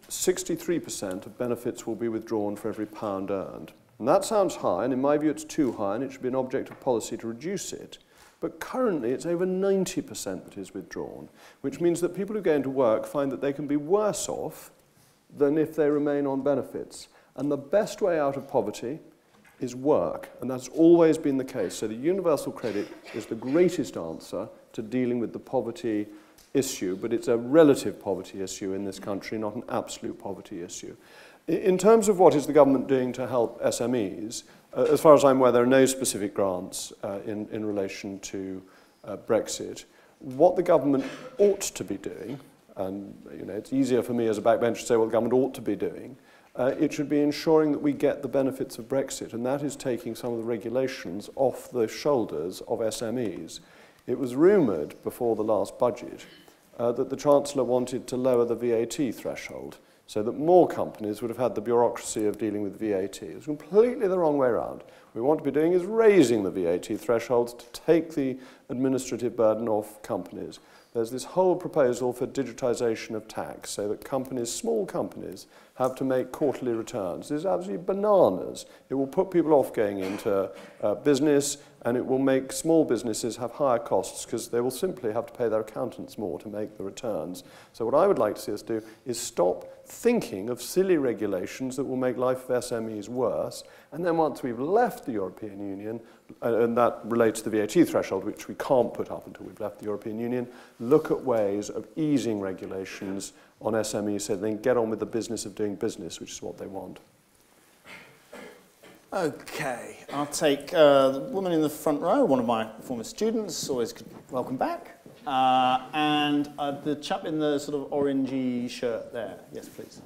63% of benefits will be withdrawn for every pound earned. And that sounds high, and in my view it's too high, and it should be an object of policy to reduce it. But currently it's over 90% that is withdrawn, which means that people who go into work find that they can be worse off than if they remain on benefits. And the best way out of poverty is work, and that's always been the case. So the universal credit is the greatest answer to dealing with the poverty issue, but it's a relative poverty issue in this country, not an absolute poverty issue. In terms of what is the government doing to help SMEs, as far as I'm aware, there are no specific grants in relation to Brexit. What the government ought to be doing, and it's easier for me as a backbencher to say what the government ought to be doing, it should be ensuring that we get the benefits of Brexit, and that is taking some of the regulations off the shoulders of SMEs. It was rumoured before the last budget that the Chancellor wanted to lower the VAT threshold, so that more companies would have had the bureaucracy of dealing with VAT. It's completely the wrong way around. What we want to be doing is raising the VAT thresholds to take the administrative burden off companies. There's this whole proposal for digitisation of tax, so that companies, small companies, have to make quarterly returns. This is absolutely bananas. It will put people off going into business, and it will make small businesses have higher costs because they will simply have to pay their accountants more to make the returns. So what I would like to see us do is stop thinking of silly regulations that will make life of SMEs worse, and then once we've left the European Union, and that relates to the VAT threshold, which we can't put up until we've left the European Union, look at ways of easing regulations on SMEs so they can get on with the business of doing business, which is what they want. Okay, I'll take the woman in the front row, one of my former students, always welcome back. And the chap in the sort of orangey shirt there. Yes, please.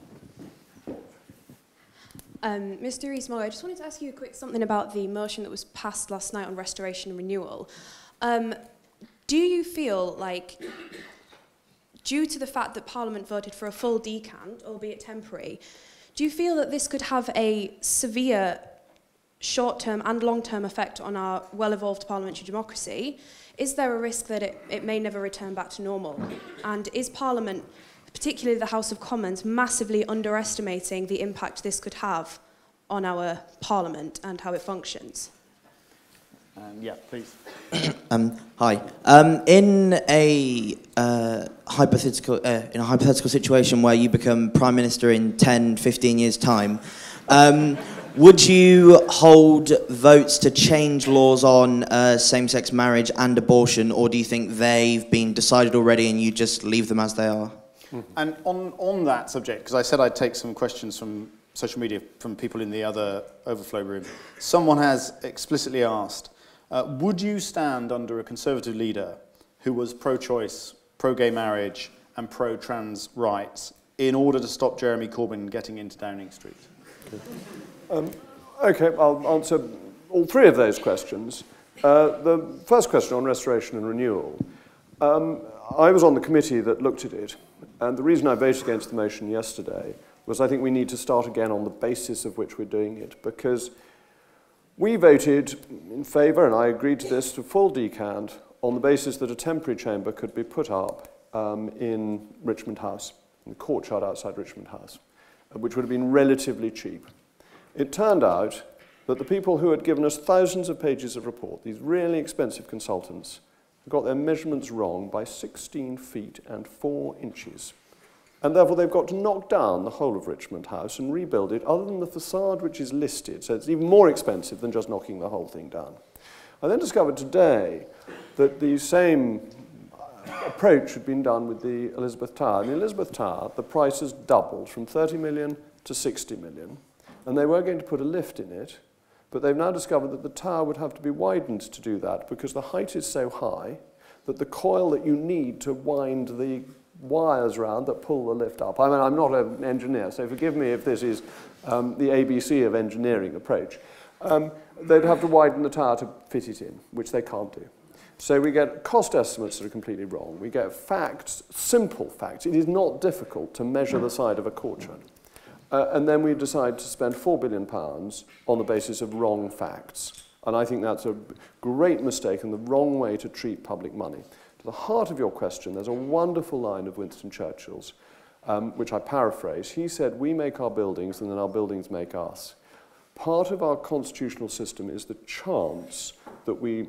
Mr. Rees Mogg, I just wanted to ask you a quick something about the motion that was passed last night on restoration and renewal. Do you feel like, due to the fact that Parliament voted for a full decant, albeit temporary, do you feel that this could have a severe short-term and long-term effect on our well-evolved parliamentary democracy? Is there a risk that it may never return back to normal? And is Parliament, particularly the House of Commons, massively underestimating the impact this could have on our Parliament and how it functions? Yeah, please. Hi. In a hypothetical situation where you become Prime Minister in 10, 15 years' time, would you hold votes to change laws on same-sex marriage and abortion, or do you think they've been decided already and you just leave them as they are? And on that subject, because I said I'd take some questions from social media from people in the other overflow room, someone has explicitly asked, would you stand under a Conservative leader who was pro-choice, pro-gay marriage and pro-trans rights in order to stop Jeremy Corbyn getting into Downing Street? Okay, I'll answer all three of those questions. The first question on restoration and renewal. I was on the committee that looked at it, and the reason I voted against the motion yesterday was I think we need to start again on the basis of which we're doing it, because we voted in favour, and I agreed to this, to full decant on the basis that a temporary chamber could be put up in Richmond House, in the courtyard outside Richmond House, which would have been relatively cheap. It turned out that the people who had given us thousands of pages of report, these really expensive consultants, got their measurements wrong by 16 feet and 4 inches. And therefore they've got to knock down the whole of Richmond House and rebuild it, other than the facade which is listed, so it's even more expensive than just knocking the whole thing down. I then discovered today that the same approach had been done with the Elizabeth Tower. In the Elizabeth Tower, the price has doubled from 30 million to 60 million. And they were going to put a lift in it, but they've now discovered that the tower would have to be widened to do that because the height is so high that the coil that you need to wind the wires around that pull the lift up. I mean, I'm not an engineer, so forgive me if this is the ABC of engineering approach. They'd have to widen the tower to fit it in, which they can't do. So we get cost estimates that are completely wrong. We get facts, simple facts. It is not difficult to measure the side of a courtyard. And then we decide to spend £4 billion on the basis of wrong facts. And I think that's a great mistake and the wrong way to treat public money. To the heart of your question, there's a wonderful line of Winston Churchill's, which I paraphrase. He said, "We make our buildings and then our buildings make us." Part of our constitutional system is the chance that we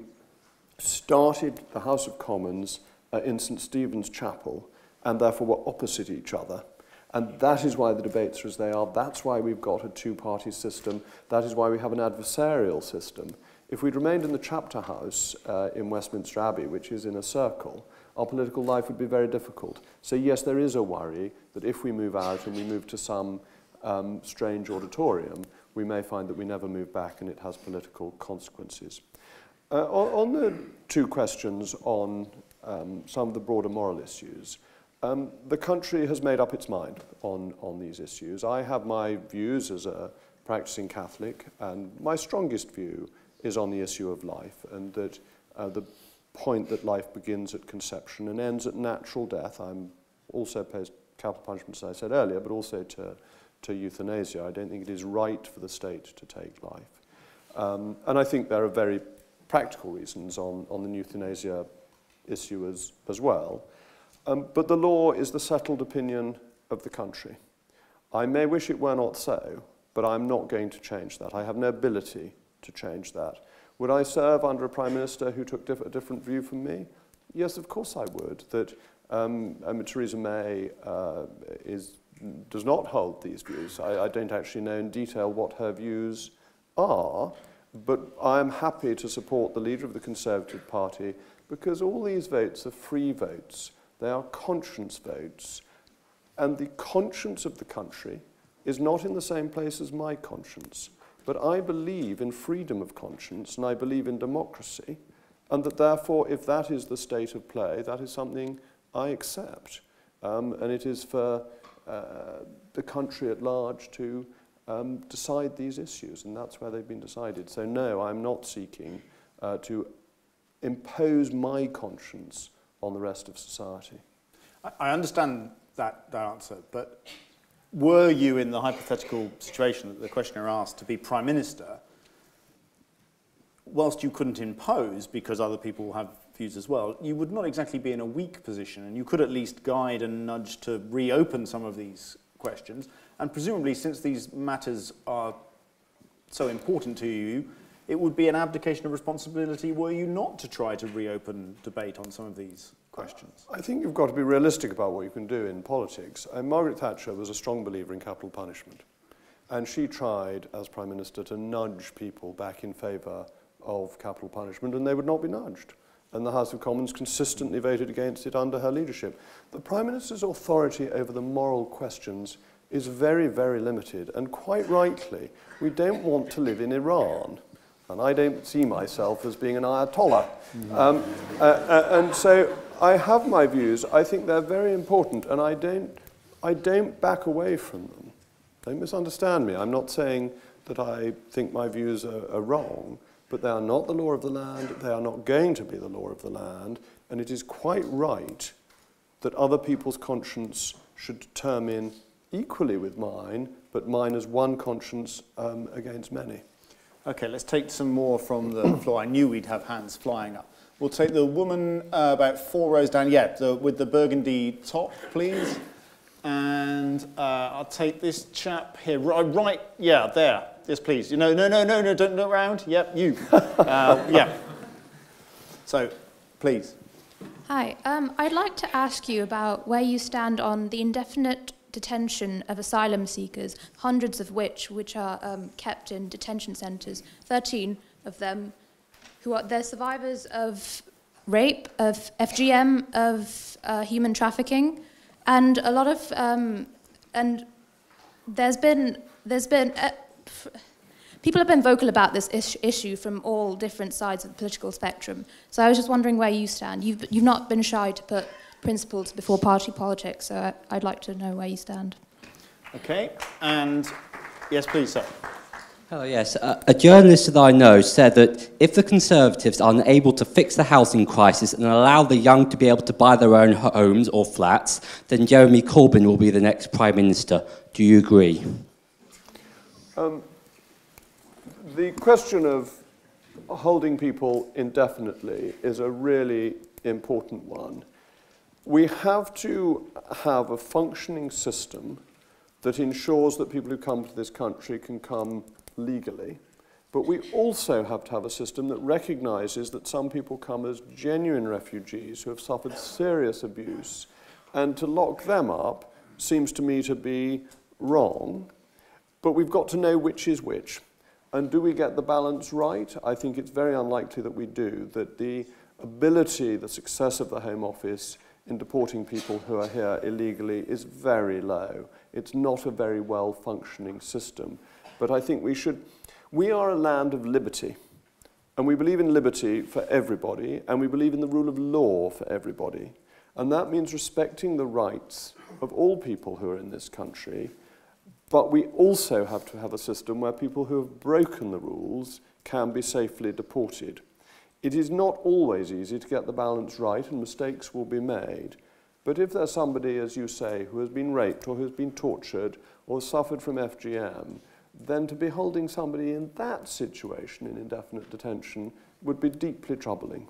started the House of Commons in St Stephen's Chapel and therefore were opposite each other. And that is why the debates are as they are. That's why we've got a two-party system. That is why we have an adversarial system. If we'd remained in the chapter house in Westminster Abbey, which is in a circle, our political life would be very difficult. So yes, there is a worry that if we move out and we move to some strange auditorium, we may find that we never move back and it has political consequences. On the two questions on some of the broader moral issues, the country has made up its mind on these issues. I have my views as a practicing Catholic, and my strongest view is on the issue of life, and that the point that life begins at conception and ends at natural death. I'm also opposed to capital punishment, as I said earlier, but also to euthanasia. I don't think it is right for the state to take life. And I think there are very practical reasons on the euthanasia issue as well. But the law is the settled opinion of the country. I may wish it were not so, but I'm not going to change that. I have no ability to change that. Would I serve under a Prime Minister who took a different view from me? Yes, of course I would. That Theresa May does not hold these views. I don't actually know in detail what her views are, but I am happy to support the leader of the Conservative Party because all these votes are free votes. They are conscience votes. And the conscience of the country is not in the same place as my conscience. But I believe in freedom of conscience and I believe in democracy. And that therefore, if that is the state of play, that is something I accept. And it is for the country at large to decide these issues. And that's where they've been decided. So no, I'm not seeking to impose my conscience on the rest of society. I understand that answer, but were you in the hypothetical situation that the questioner asked to be Prime Minister, whilst you couldn't impose because other people have views as well, you would not exactly be in a weak position, and you could at least guide and nudge to reopen some of these questions. And presumably, since these matters are so important to you, it would be an abdication of responsibility were you not to try to reopen debate on some of these questions. I think you've got to be realistic about what you can do in politics. Margaret Thatcher was a strong believer in capital punishment. And she tried, as Prime Minister, to nudge people back in favour of capital punishment, and they would not be nudged. And the House of Commons consistently voted against it under her leadership. The Prime Minister's authority over the moral questions is very, very limited. And quite rightly, we don't want to live in Iran. And I don't see myself as being an Ayatollah. And so I have my views. I think they're very important, and I don't back away from them. Don't misunderstand me. I'm not saying that I think my views are wrong, but they are not the law of the land. They are not going to be the law of the land. And it is quite right that other people's conscience should determine equally with mine, but mine as one conscience against many. Okay, let's take some more from the floor. I knew we'd have hands flying up. We'll take the woman about 4 rows down. Yeah, with the burgundy top, please. And I'll take this chap here. Right, yeah, there. Yes, please. No, don't look round. Yep, you. Yeah. So, please. Hi. I'd like to ask you about where you stand on the indefinite detention of asylum seekers, hundreds of which are kept in detention centres, 13 of them, they're survivors of rape, of FGM, of human trafficking, and a lot of and there's been people have been vocal about this issue from all different sides of the political spectrum. So I was just wondering where you stand. You've not been shy to put principles before party politics, so I'd like to know where you stand. Okay, and yes, please, sir. Hello, yes. A journalist that I know said that if the Conservatives are unable to fix the housing crisis and allow the young to be able to buy their own homes or flats, then Jeremy Corbyn will be the next Prime Minister. Do you agree? The question of holding people indefinitely is a really important one. We have to have a functioning system that ensures that people who come to this country can come legally, but we also have to have a system that recognises that some people come as genuine refugees who have suffered serious abuse, and to lock them up seems to me to be wrong, but we've got to know which is which. And do we get the balance right? I think it's very unlikely that we do, that the ability, the success of the Home Office in deporting people who are here illegally is very low. It's not a very well-functioning system. But I think we are a land of liberty, and we believe in liberty for everybody, and we believe in the rule of law for everybody. And that means respecting the rights of all people who are in this country, but we also have to have a system where people who have broken the rules can be safely deported. It is not always easy to get the balance right, and mistakes will be made. But if there's somebody, as you say, who has been raped or who has been tortured or suffered from FGM, then to be holding somebody in that situation in indefinite detention would be deeply troubling.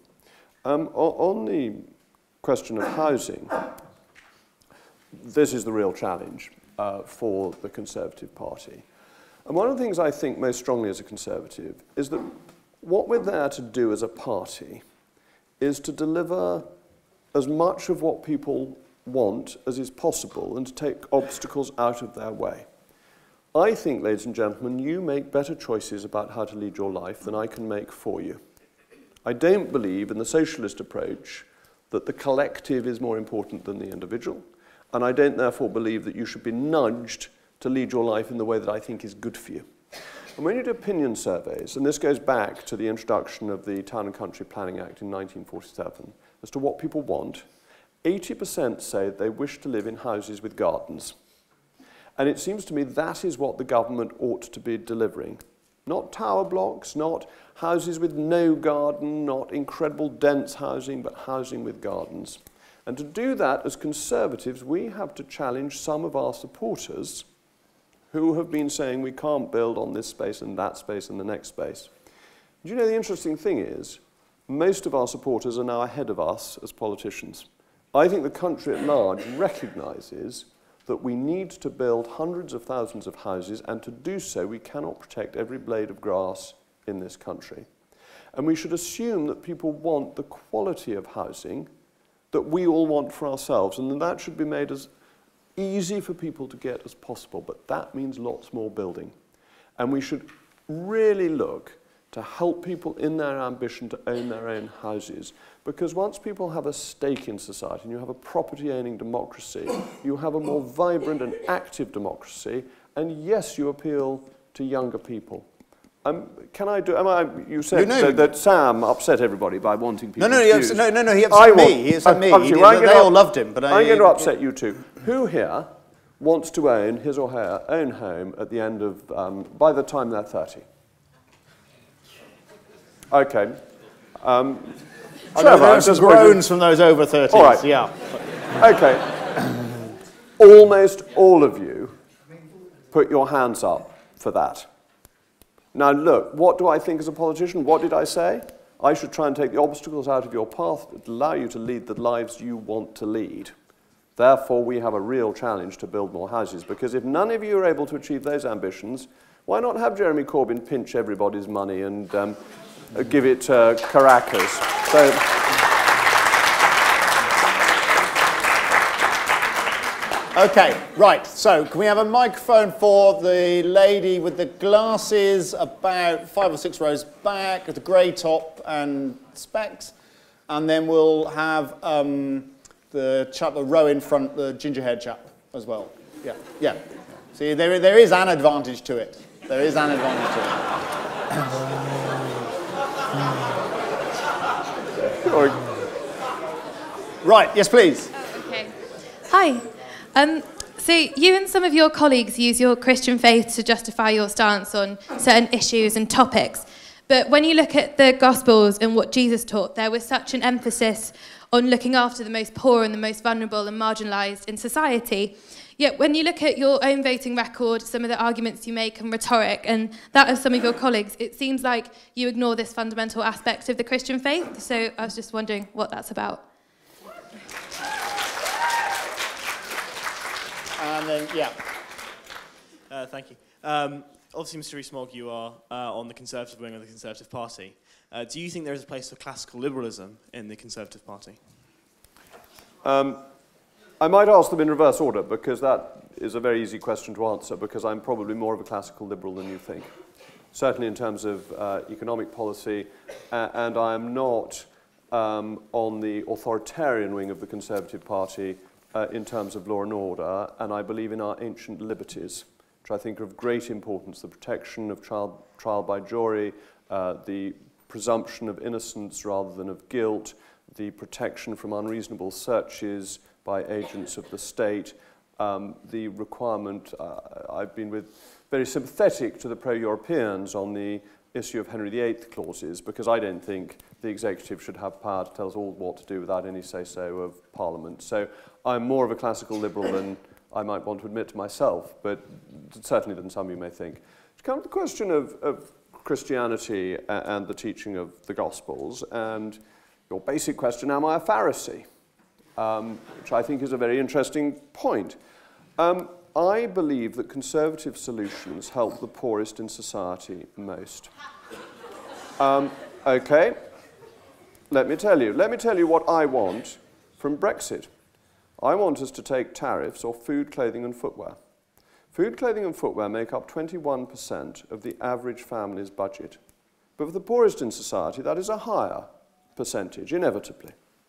On the question of housing, this is the real challenge for the Conservative Party. And one of the things I think most strongly as a Conservative is that what we're there to do as a party is to deliver as much of what people want as is possible and to take obstacles out of their way. I think, ladies and gentlemen, you make better choices about how to lead your life than I can make for you. I don't believe in the socialist approach that the collective is more important than the individual, and I don't therefore believe that you should be nudged to lead your life in the way that I think is good for you. And when you do opinion surveys, and this goes back to the introduction of the Town and Country Planning Act in 1947, as to what people want, 80% say they wish to live in houses with gardens. And it seems to me that is what the government ought to be delivering. Not tower blocks, not houses with no garden, not incredible dense housing, but housing with gardens. And to do that, as Conservatives, we have to challenge some of our supporters who have been saying we can't build on this space and that space and the next space. Do you know, the interesting thing is, most of our supporters are now ahead of us as politicians. I think the country at large recognises that we need to build hundreds of thousands of houses, and to do so we cannot protect every blade of grass in this country. And we should assume that people want the quality of housing that we all want for ourselves, and that should be made as easy for people to get as possible, but that means lots more building. And we should really look to help people in their ambition to own their own houses. Because once people have a stake in society and you have a property-owning democracy, you have a more vibrant and active democracy, and yes, you appeal to younger people. You said that Sam upset everybody by wanting people to use. No, he upset me. He upset me. They all loved him. But I'm going to upset you too. Who here wants to own his or her own home at the end of, by the time they're 30? Okay. Trevor, some groans from those over 30s. All right. Yeah. Okay. Almost all of you put your hands up for that. Now look, what do I think as a politician? What did I say? I should try and take the obstacles out of your path that allow you to lead the lives you want to lead. Therefore, we have a real challenge to build more houses, because if none of you are able to achieve those ambitions, why not have Jeremy Corbyn pinch everybody's money and give it Caracas? So, okay, right. So, can we have a microphone for the lady with the glasses about 5 or 6 rows back, with the grey top and specs? And then we'll have the chap, the row in front, the ginger-haired chap as well. Yeah. See, there is an advantage to it. There is an advantage to it. Right, yes, please. Oh, okay. Hi. So you and some of your colleagues use your Christian faith to justify your stance on certain issues and topics. But when you look at the Gospels and what Jesus taught, there was such an emphasis on looking after the most poor and the most vulnerable and marginalised in society. Yet when you look at your own voting record, some of the arguments you make and rhetoric, and that of some of your colleagues, it seems like you ignore this fundamental aspect of the Christian faith. So I was just wondering what that's about. And then, yeah. Thank you. Obviously, Mr. Rees Mogg, you are on the Conservative wing of the Conservative Party. Do you think there is a place for classical liberalism in the Conservative Party? I might ask them in reverse order, because that is a very easy question to answer, because I'm probably more of a classical liberal than you think. Certainly in terms of economic policy, and I am not on the authoritarian wing of the Conservative Party in terms of law and order, and I believe in our ancient liberties, which I think are of great importance: the protection of trial by jury, the presumption of innocence rather than of guilt, the protection from unreasonable searches by agents of the state, the requirement, I've been very sympathetic to the pro-Europeans on the issue of Henry VIII clauses, because I don't think the executive should have power to tell us all what to do without any say-so of Parliament. So I'm more of a classical liberal than I might want to admit to myself, but certainly than some of you may think. To come to the question of Christianity and the teaching of the Gospels, and your basic question, am I a Pharisee? Which I think is a very interesting point. I believe that conservative solutions help the poorest in society most. Okay, let me tell you what I want from Brexit. I want us to take tariffs off food, clothing and footwear. Food, clothing and footwear make up 21% of the average family's budget. But for the poorest in society, that is a higher percentage, inevitably.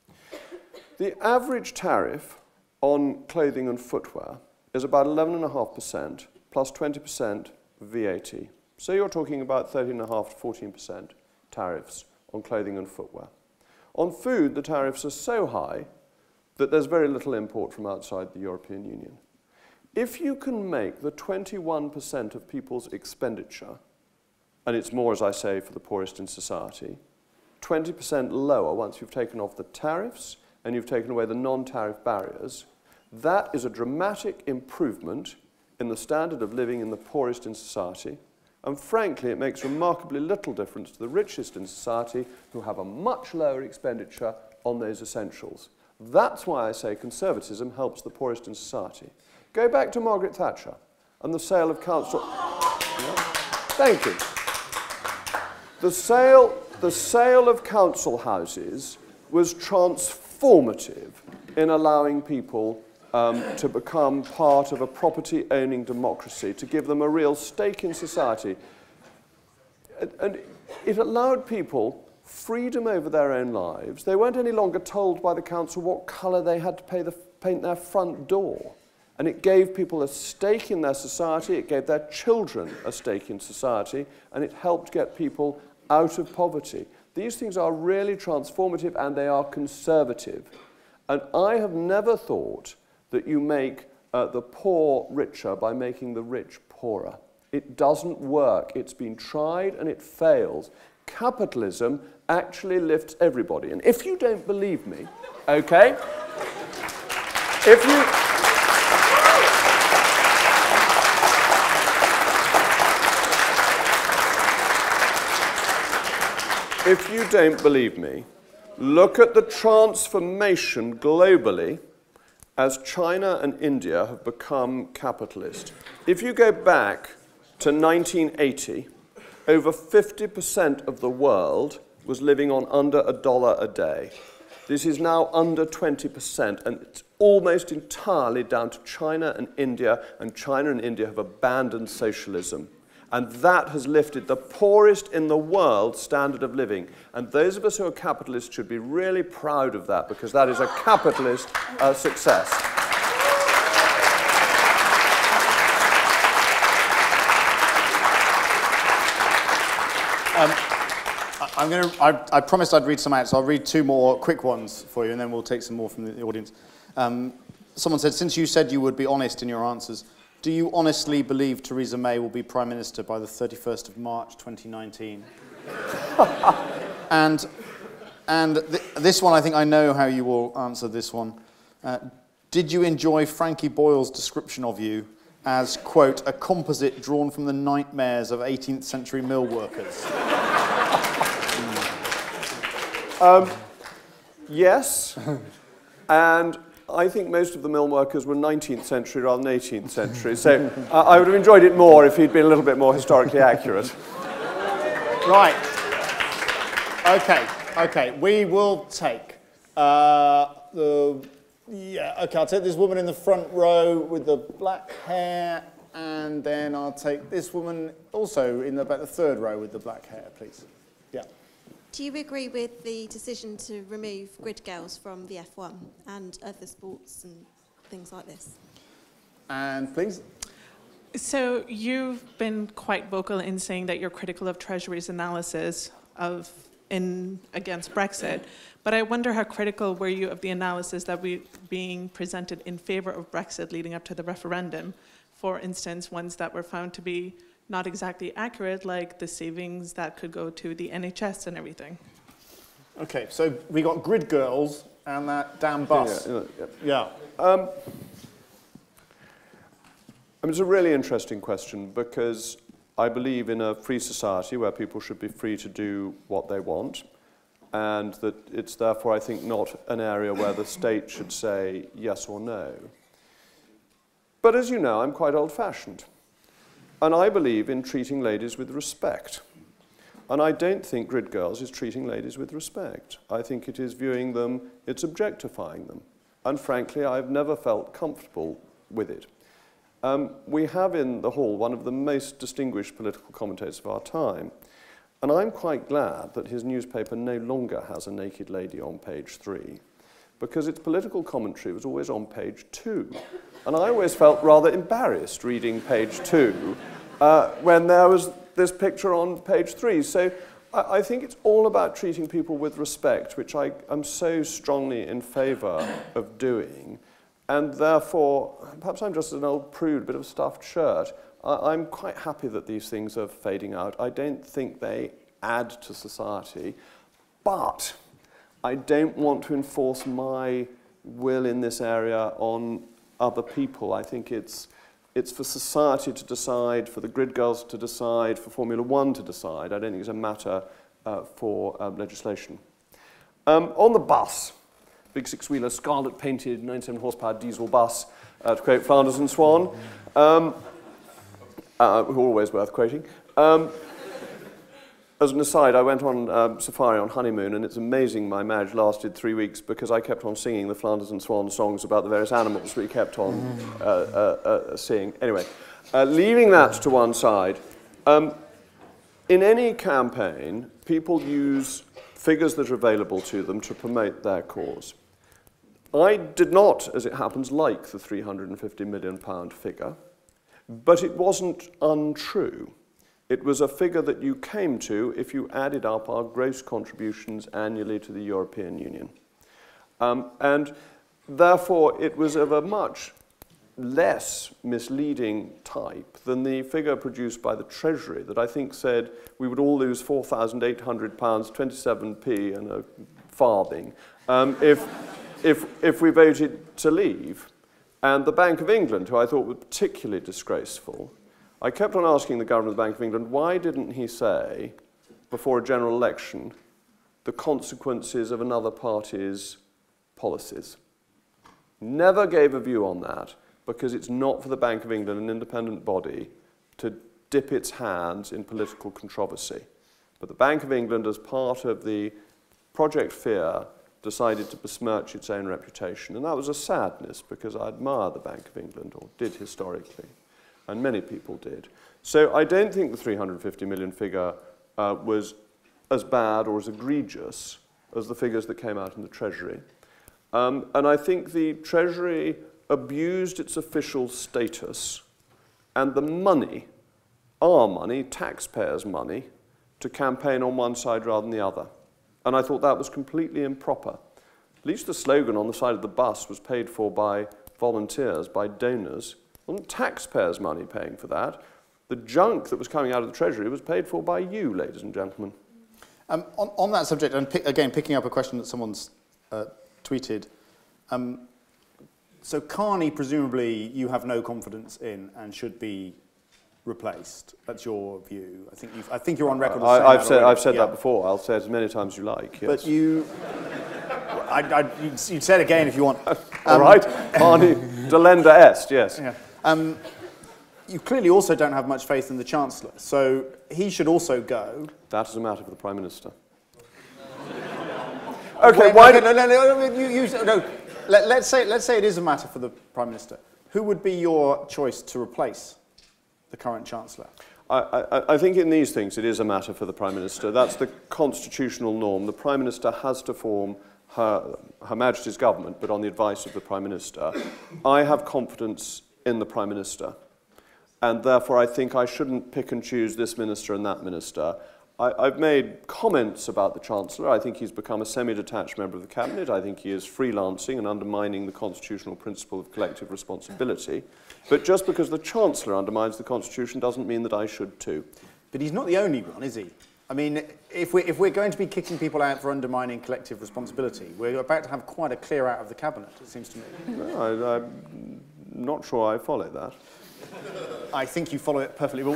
The average tariff on clothing and footwear is about 11.5% plus 20% VAT. So you're talking about 13.5% to 14% tariffs on clothing and footwear. On food, the tariffs are so high that there's very little import from outside the European Union. If you can make the 21% of people's expenditure, and it's more, as I say, for the poorest in society, 20% lower once you've taken off the tariffs and you've taken away the non-tariff barriers, that is a dramatic improvement in the standard of living in the poorest in society. And frankly, it makes remarkably little difference to the richest in society, who have a much lower expenditure on those essentials. That's why I say conservatism helps the poorest in society. Go back to Margaret Thatcher and the sale of council... Yeah. Thank you. The sale of council houses was transformative in allowing people to become part of a property-owning democracy, to give them a real stake in society. And it allowed people freedom over their own lives. They weren't any longer told by the council what colour they had to paint their front door. And it gave people a stake in their society, it gave their children a stake in society, and it helped get people out of poverty. These things are really transformative, and they are conservative. And I have never thought that you make the poor richer by making the rich poorer. It doesn't work. It's been tried and it fails. Capitalism actually lifts everybody. And if you don't believe me, okay, if you don't believe me, look at the transformation globally as China and India have become capitalist. If you go back to 1980, over 50% of the world was living on under $1 a day. This is now under 20%, and it's almost entirely down to China and India have abandoned socialism. And that has lifted the poorest in the world standard of living. And those of us who are capitalists should be really proud of that, because that is a capitalist success. I promised I'd read some out, so I'll read 2 more quick ones for you, and then we'll take some more from the audience. Someone said, since you said you would be honest in your answers, do you honestly believe Theresa May will be Prime Minister by the 31st of March 2019? and this one, I think I know how you will answer this one. Did you enjoy Frankie Boyle's description of you as, quote, a composite drawn from the nightmares of 18th century mill workers? Yes, and I think most of the mill workers were 19th century rather than 18th century, so I would have enjoyed it more if he'd been a little bit more historically accurate. Right. Okay, we will take I'll take this woman in the front row with the black hair, and then I'll take this woman also in about the 3rd row with the black hair, please. Yeah. Do you agree with the decision to remove grid girls from the F1 and other sports and things like this? And please. So you've been quite vocal in saying that you're critical of Treasury's analysis against Brexit, but I wonder how critical were you of the analysis that was being presented in favour of Brexit leading up to the referendum? For instance, ones that were found to be not exactly accurate, like the savings that could go to the NHS and everything. Okay, so we got grid girls and that damn bus. Yeah. It's a really interesting question because I believe in a free society where people should be free to do what they want, and that it's therefore, I think, not an area where the state should say yes or no. But as you know, I'm quite old-fashioned. And I believe in treating ladies with respect. And I don't think Grid Girls is treating ladies with respect. I think it is viewing them, it's objectifying them. And frankly, I've never felt comfortable with it. We have in the hall one of the most distinguished political commentators of our time. And I'm quite glad that his newspaper no longer has a naked lady on page 3, because its political commentary was always on page 2. And I always felt rather embarrassed reading page 2 when there was this picture on page 3. So I think it's all about treating people with respect, which I am so strongly in favour of doing. And therefore, perhaps I'm just an old prude, bit of a stuffed shirt. I'm quite happy that these things are fading out. I don't think they add to society, but I don't want to enforce my will in this area on other people. I think it's for society to decide, for the grid girls to decide, for Formula One to decide. I don't think it's a matter for legislation. On the bus, big 6-wheeler, scarlet-painted, 97 horsepower diesel bus, to quote Flanders and Swan, who are always worth quoting. As an aside, I went on safari on honeymoon, and it's amazing my marriage lasted 3 weeks because I kept on singing the Flanders and Swan songs about the various animals we kept on seeing. Anyway, leaving that to one side, in any campaign, people use figures that are available to them to promote their cause. I did not, as it happens, like the £350 million figure, but it wasn't untrue. It was a figure that you came to if you added up our gross contributions annually to the European Union. And therefore, it was of a much less misleading type than the figure produced by the Treasury that I think said we would all lose £4,800, 27p and a farthing if we voted to leave. And the Bank of England, who I thought was particularly disgraceful, I kept on asking the Governor of the Bank of England, why didn't he say, before a general election, the consequences of another party's policies? Never gave a view on that, because it's not for the Bank of England, an independent body, to dip its hands in political controversy. But the Bank of England, as part of the Project Fear, decided to besmirch its own reputation. And that was a sadness, because I admire the Bank of England, or did historically. And many people did. So I don't think the 350 million figure was as bad or as egregious as the figures that came out in the Treasury. And I think the Treasury abused its official status and the money, our money, taxpayers' money, to campaign on one side rather than the other. And I thought that was completely improper. At least the slogan on the side of the bus was paid for by volunteers, by donors. It wasn't taxpayers' money paying for that. The junk that was coming out of the Treasury was paid for by you, ladies and gentlemen. On that subject, and again, picking up a question that someone's tweeted, so Carney, presumably, you have no confidence in and should be replaced. That's your view. I think you're on record as saying I've said that before. I'll say it as many times as you like. Yes. But you say it again if you want. All right. Carney, delenda est, yes. Yeah. You clearly also don't have much faith in the Chancellor, so he should also go. That is a matter for the Prime Minister. Okay, let's say it is a matter for the Prime Minister. Who would be your choice to replace the current Chancellor? I think in these things it is a matter for the Prime Minister. That's the constitutional norm. The Prime Minister has to form Her Majesty's government, but on the advice of the Prime Minister. I have confidence in the Prime Minister, and therefore I think I shouldn't pick and choose this minister and that minister. I've made comments about the Chancellor. I think he's become a semi-detached member of the Cabinet. I think he is freelancing and undermining the constitutional principle of collective responsibility. But just because the Chancellor undermines the Constitution doesn't mean that I should too. But he's not the only one, is he? I mean, if we're going to be kicking people out for undermining collective responsibility, we're about to have quite a clear out of the Cabinet, it seems to me. No, I'm not sure I follow that. I think you follow it perfectly, but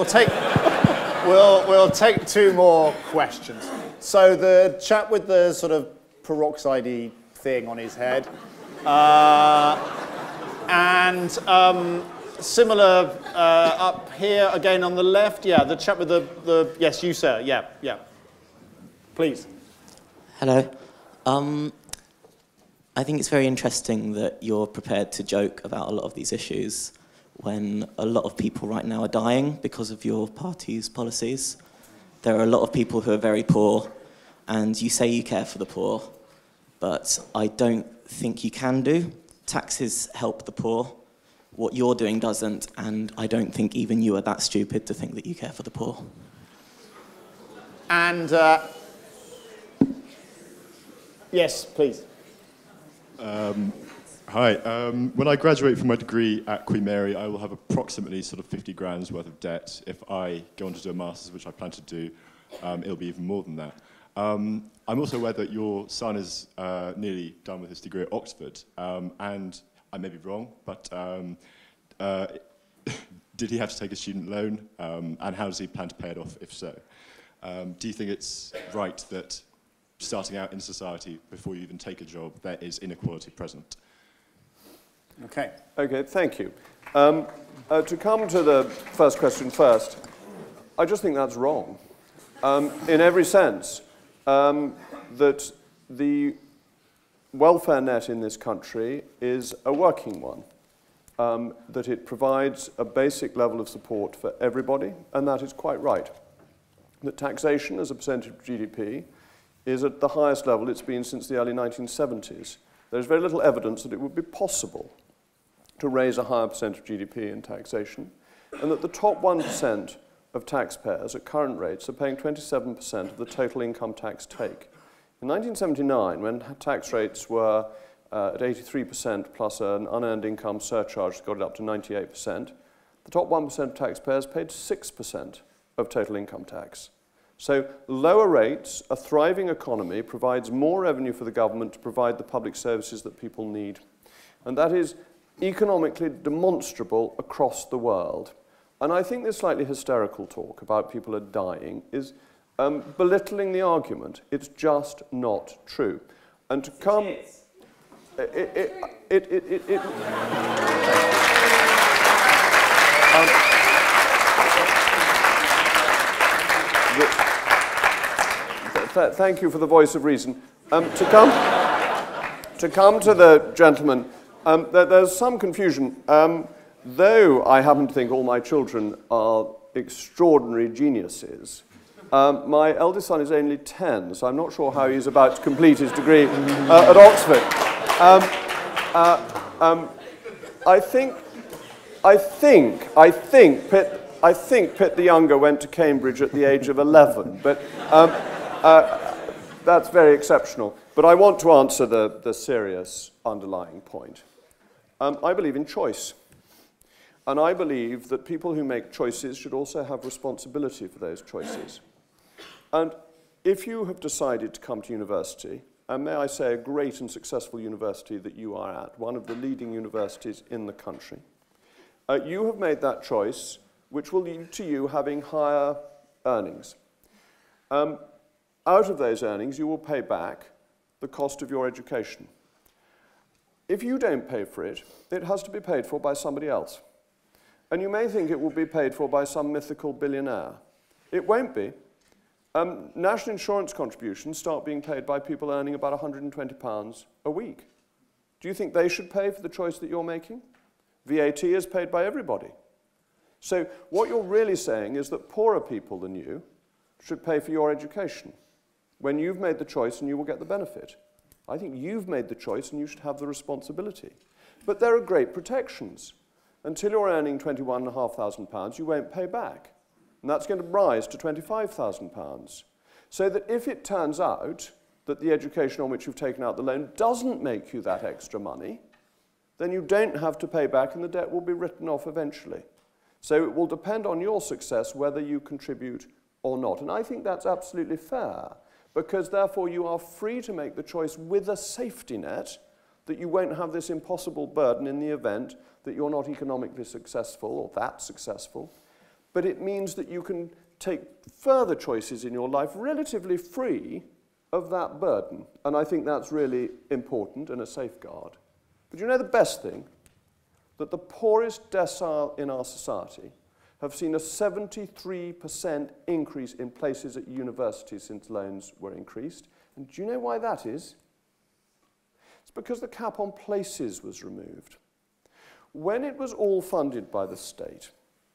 we'll take two more questions. So the chap with the sort of peroxide thing on his head, and similar up here again on the left. Yeah, the chap with the yes, you sir. Yeah. Please. Hello. I think it's very interesting that you're prepared to joke about a lot of these issues when a lot of people right now are dying because of your party's policies. There are a lot of people who are very poor, and you say you care for the poor, but I don't think you can do. Taxes help the poor. What you're doing doesn't, and I don't think even you are that stupid to think that you care for the poor. And, yes, please. Hi. When I graduate from my degree at Queen Mary, I will have approximately sort of 50 grand's worth of debt. If I go on to do a master's, which I plan to do, it'll be even more than that. I'm also aware that your son is nearly done with his degree at Oxford, and I may be wrong, but did he have to take a student loan, and how does he plan to pay it off, if so? Do you think it's right that starting out in society, before you even take a job, there is inequality present? Okay. Okay, thank you. To come to the first question first, I just think that's wrong. In every sense, that the welfare net in this country is a working one, that it provides a basic level of support for everybody, and that is quite right. That taxation as a percentage of GDP is at the highest level it's been since the early 1970s. There's very little evidence that it would be possible to raise a higher percent of GDP in taxation, and that the top 1% of taxpayers at current rates are paying 27% of the total income tax take. In 1979, when tax rates were at 83% plus an unearned income surcharge that got it up to 98%, the top 1% of taxpayers paid 6% of total income tax. So lower rates, a thriving economy, provides more revenue for the government to provide the public services that people need. And that is economically demonstrable across the world. And I think this slightly hysterical talk about people are dying is belittling the argument. It's just not true. And to come... Thank you for the voice of reason. To come to the gentleman, there's some confusion. Though I happen to think all my children are extraordinary geniuses, my eldest son is only 10, so I'm not sure how he's about to complete his degree at Oxford. I think I think Pitt the Younger went to Cambridge at the age of 11, but that's very exceptional. But I want to answer the serious underlying point. I believe in choice. And I believe that people who make choices should also have responsibility for those choices. And if you have decided to come to university, and may I say a great and successful university that you are at, one of the leading universities in the country, you have made that choice which will lead to you having higher earnings. Out of those earnings, you will pay back the cost of your education. If you don't pay for it, it has to be paid for by somebody else. And you may think it will be paid for by some mythical billionaire. It won't be. National insurance contributions start being paid by people earning about £120 a week. Do you think they should pay for the choice that you're making? VAT is paid by everybody. So what you're really saying is that poorer people than you should pay for your education when you've made the choice and you will get the benefit. I think you've made the choice and you should have the responsibility. But there are great protections. Until you're earning £21,500, you won't pay back. And that's going to rise to £25,000. So that if it turns out that the education on which you've taken out the loan doesn't make you that extra money, then you don't have to pay back and the debt will be written off eventually. So it will depend on your success whether you contribute or not. And I think that's absolutely fair, because therefore you are free to make the choice with a safety net that you won't have this impossible burden in the event that you're not economically successful or that successful. But it means that you can take further choices in your life relatively free of that burden. And I think that's really important and a safeguard. But you know the best thing? That the poorest decile in our society have seen a 73% increase in places at universities since loans were increased. And do you know why that is? It's because the cap on places was removed. When it was all funded by the state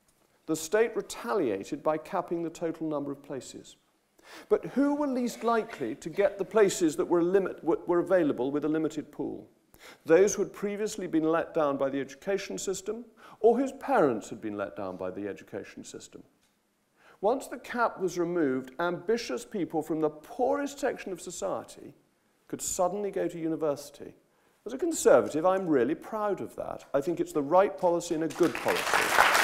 retaliated by capping the total number of places. But who were least likely to get the places that were available with a limited pool? Those who had previously been let down by the education system, or whose parents had been let down by the education system. Once the cap was removed, ambitious people from the poorest section of society could suddenly go to university. As a Conservative, I'm really proud of that. I think it's the right policy and a good policy.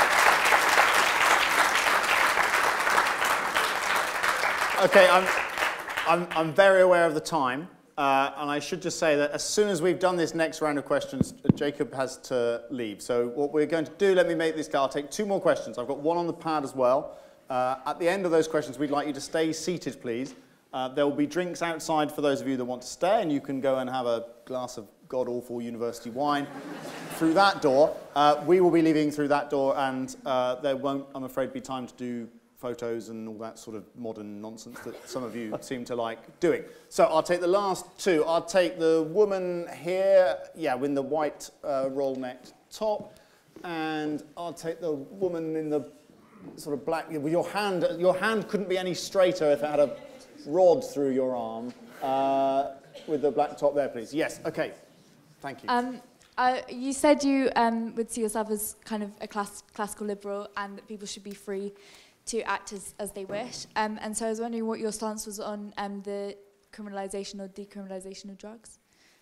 Okay, I'm very aware of the time. And I should just say that as soon as we've done this next round of questions, Jacob has to leave. So what we're going to do, let me make this clear. I'll take 2 more questions. I've got one on the pad as well. At the end of those questions, we'd like you to stay seated, please. There will be drinks outside for those of you that want to stay, and you can go and have a glass of god-awful university wine through that door. We will be leaving through that door, and there won't, I'm afraid, be time to do photos and all that sort of modern nonsense that some of you seem to like doing. So I'll take the last 2. I'll take the woman here, yeah, with the white roll-necked top, and I'll take the woman in the sort of black, with your hand couldn't be any straighter if it had a rod through your arm, with the black top there, please. Yes, okay, thank you. You said you would see yourself as kind of a classical liberal and that people should be free to act as they wish. And so I was wondering what your stance was on the criminalisation or decriminalisation of drugs.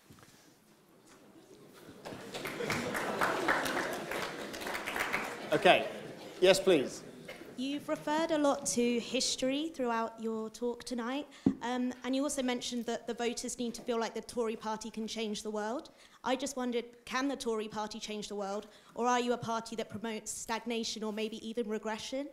Okay. Yes, please. You've referred a lot to history throughout your talk tonight, and you also mentioned that the voters need to feel like the Tory party can change the world. I just wondered, can the Tory party change the world, or are you a party that promotes stagnation or maybe even regression?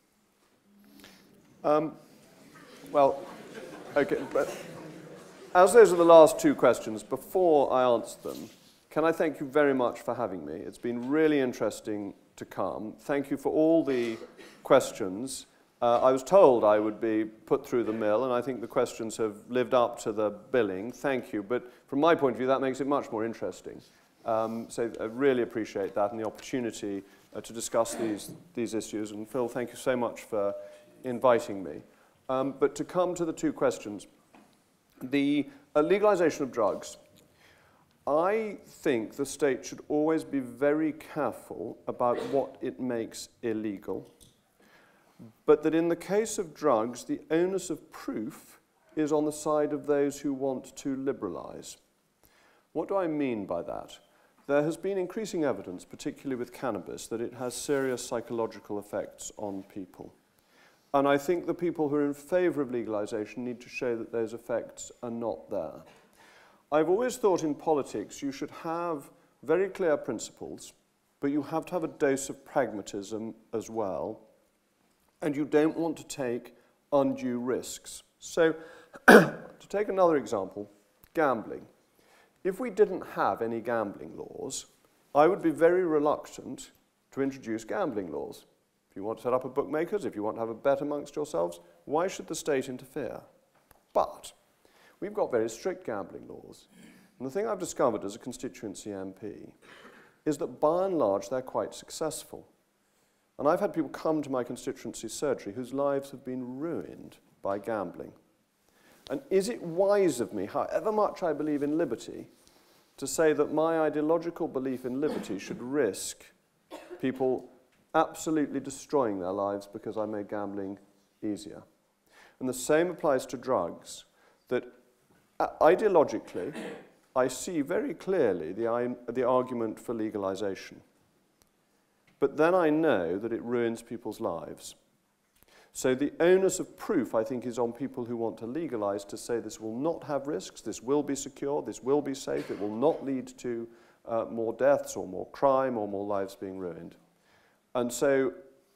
Well, okay, but as those are the last 2 questions, before I answer them, can I thank you very much for having me? It's been really interesting to come. Thank you for all the questions. I was told I would be put through the mill, and I think the questions have lived up to the billing. Thank you. But from my point of view, that makes it much more interesting. So I really appreciate that and the opportunity to discuss these issues. And Phil, thank you so much for inviting me. But to come to the 2 questions, the legalization of drugs. I think the state should always be very careful about what it makes illegal but that in the case of drugs, the onus of proof is on the side of those who want to liberalise. What do I mean by that? There has been increasing evidence, particularly with cannabis, that it has serious psychological effects on people. And I think the people who are in favour of legalisation need to show that those effects are not there. I've always thought in politics you should have very clear principles, but you have to have a dose of pragmatism as well, and you don't want to take undue risks. So, to take another example, gambling. If we didn't have any gambling laws, I would be very reluctant to introduce gambling laws. If you want to set up a bookmakers, if you want to have a bet amongst yourselves, why should the state interfere? But we've got very strict gambling laws. And the thing I've discovered as a constituency MP is that by and large they're quite successful. And I've had people come to my constituency surgery whose lives have been ruined by gambling. And is it wise of me, however much I believe in liberty, to say that my ideological belief in liberty should risk people absolutely destroying their lives because I made gambling easier? And the same applies to drugs, that ideologically I see very clearly the argument for legalization. But then I know that it ruins people's lives. So the onus of proof, I think, is on people who want to legalize to say this will not have risks, this will be secure, this will be safe, it will not lead to more deaths or more crime or more lives being ruined. And so,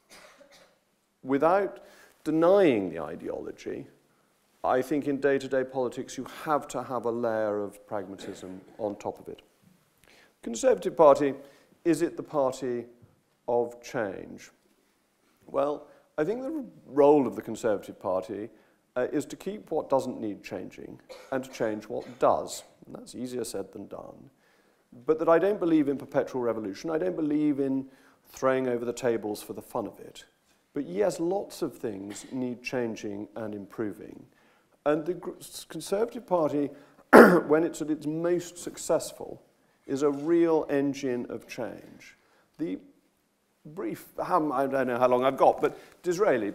without denying the ideology, I think in day-to-day politics you have to have a layer of pragmatism on top of it. Conservative Party, is it the party of change? Well, I think the role of the Conservative Party is to keep what doesn't need changing and to change what does. And that's easier said than done. But that I don't believe in perpetual revolution. I don't believe in throwing over the tables for the fun of it. But yes, lots of things need changing and improving. And the Conservative Party, when it's at its most successful, is a real engine of change. The brief, I don't know how long I've got, but Disraeli,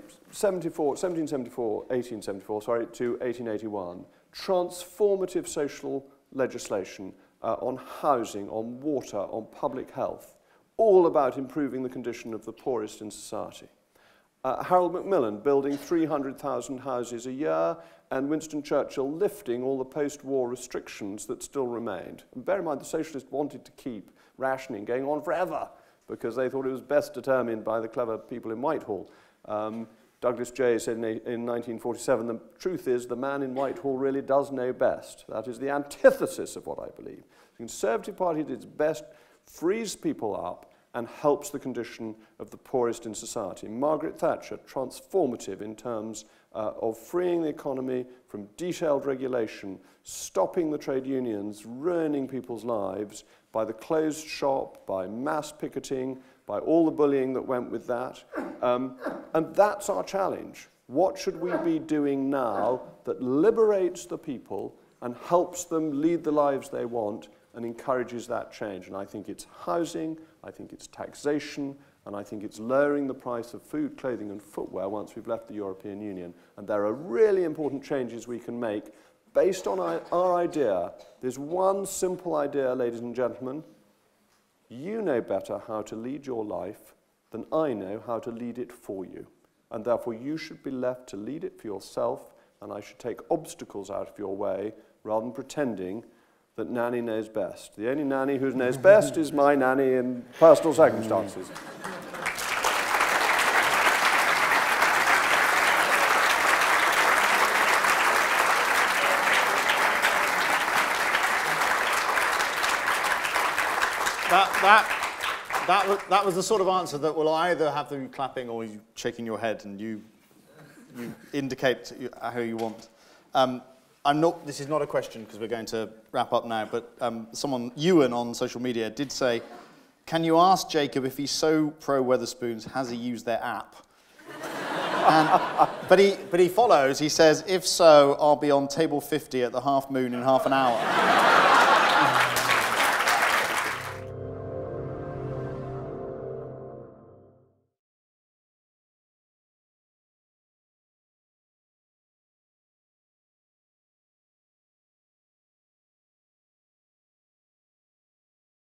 1874 to 1881, transformative social legislation on housing, on water, on public health, all about improving the condition of the poorest in society. Harold Macmillan building 300,000 houses a year, and Winston Churchill lifting all the post-war restrictions that still remained. And bear in mind, the socialists wanted to keep rationing going on forever, because they thought it was best determined by the clever people in Whitehall. Douglas Jay said in 1947, the truth is the man in Whitehall really does know best. That is the antithesis of what I believe. The Conservative Party did its best, frees people up, and helps the condition of the poorest in society. Margaret Thatcher, transformative in terms of freeing the economy from detailed regulation, stopping the trade unions, ruining people's lives by the closed shop, by mass picketing, by all the bullying that went with that. And that's our challenge. What should we be doing now that liberates the people and helps them lead the lives they want and encourages that change? And I think it's housing, I think it's taxation, and I think it's lowering the price of food, clothing and footwear once we've left the European Union. And there are really important changes we can make based on our idea. There's one simple idea, ladies and gentlemen. You know better how to lead your life than I know how to lead it for you. And therefore you should be left to lead it for yourself, and I should take obstacles out of your way rather than pretending that nanny knows best. The only nanny who knows best is my nanny in personal circumstances. That was the sort of answer that will either have them clapping or you shaking your head, and you indicate how you want. This is not a question because we're going to wrap up now, but someone, Ewan on social media, did say, can you ask Jacob if he's so pro Wetherspoons, has he used their app? But he follows, he says, if so, I'll be on table 50 at the Half Moon in half an hour.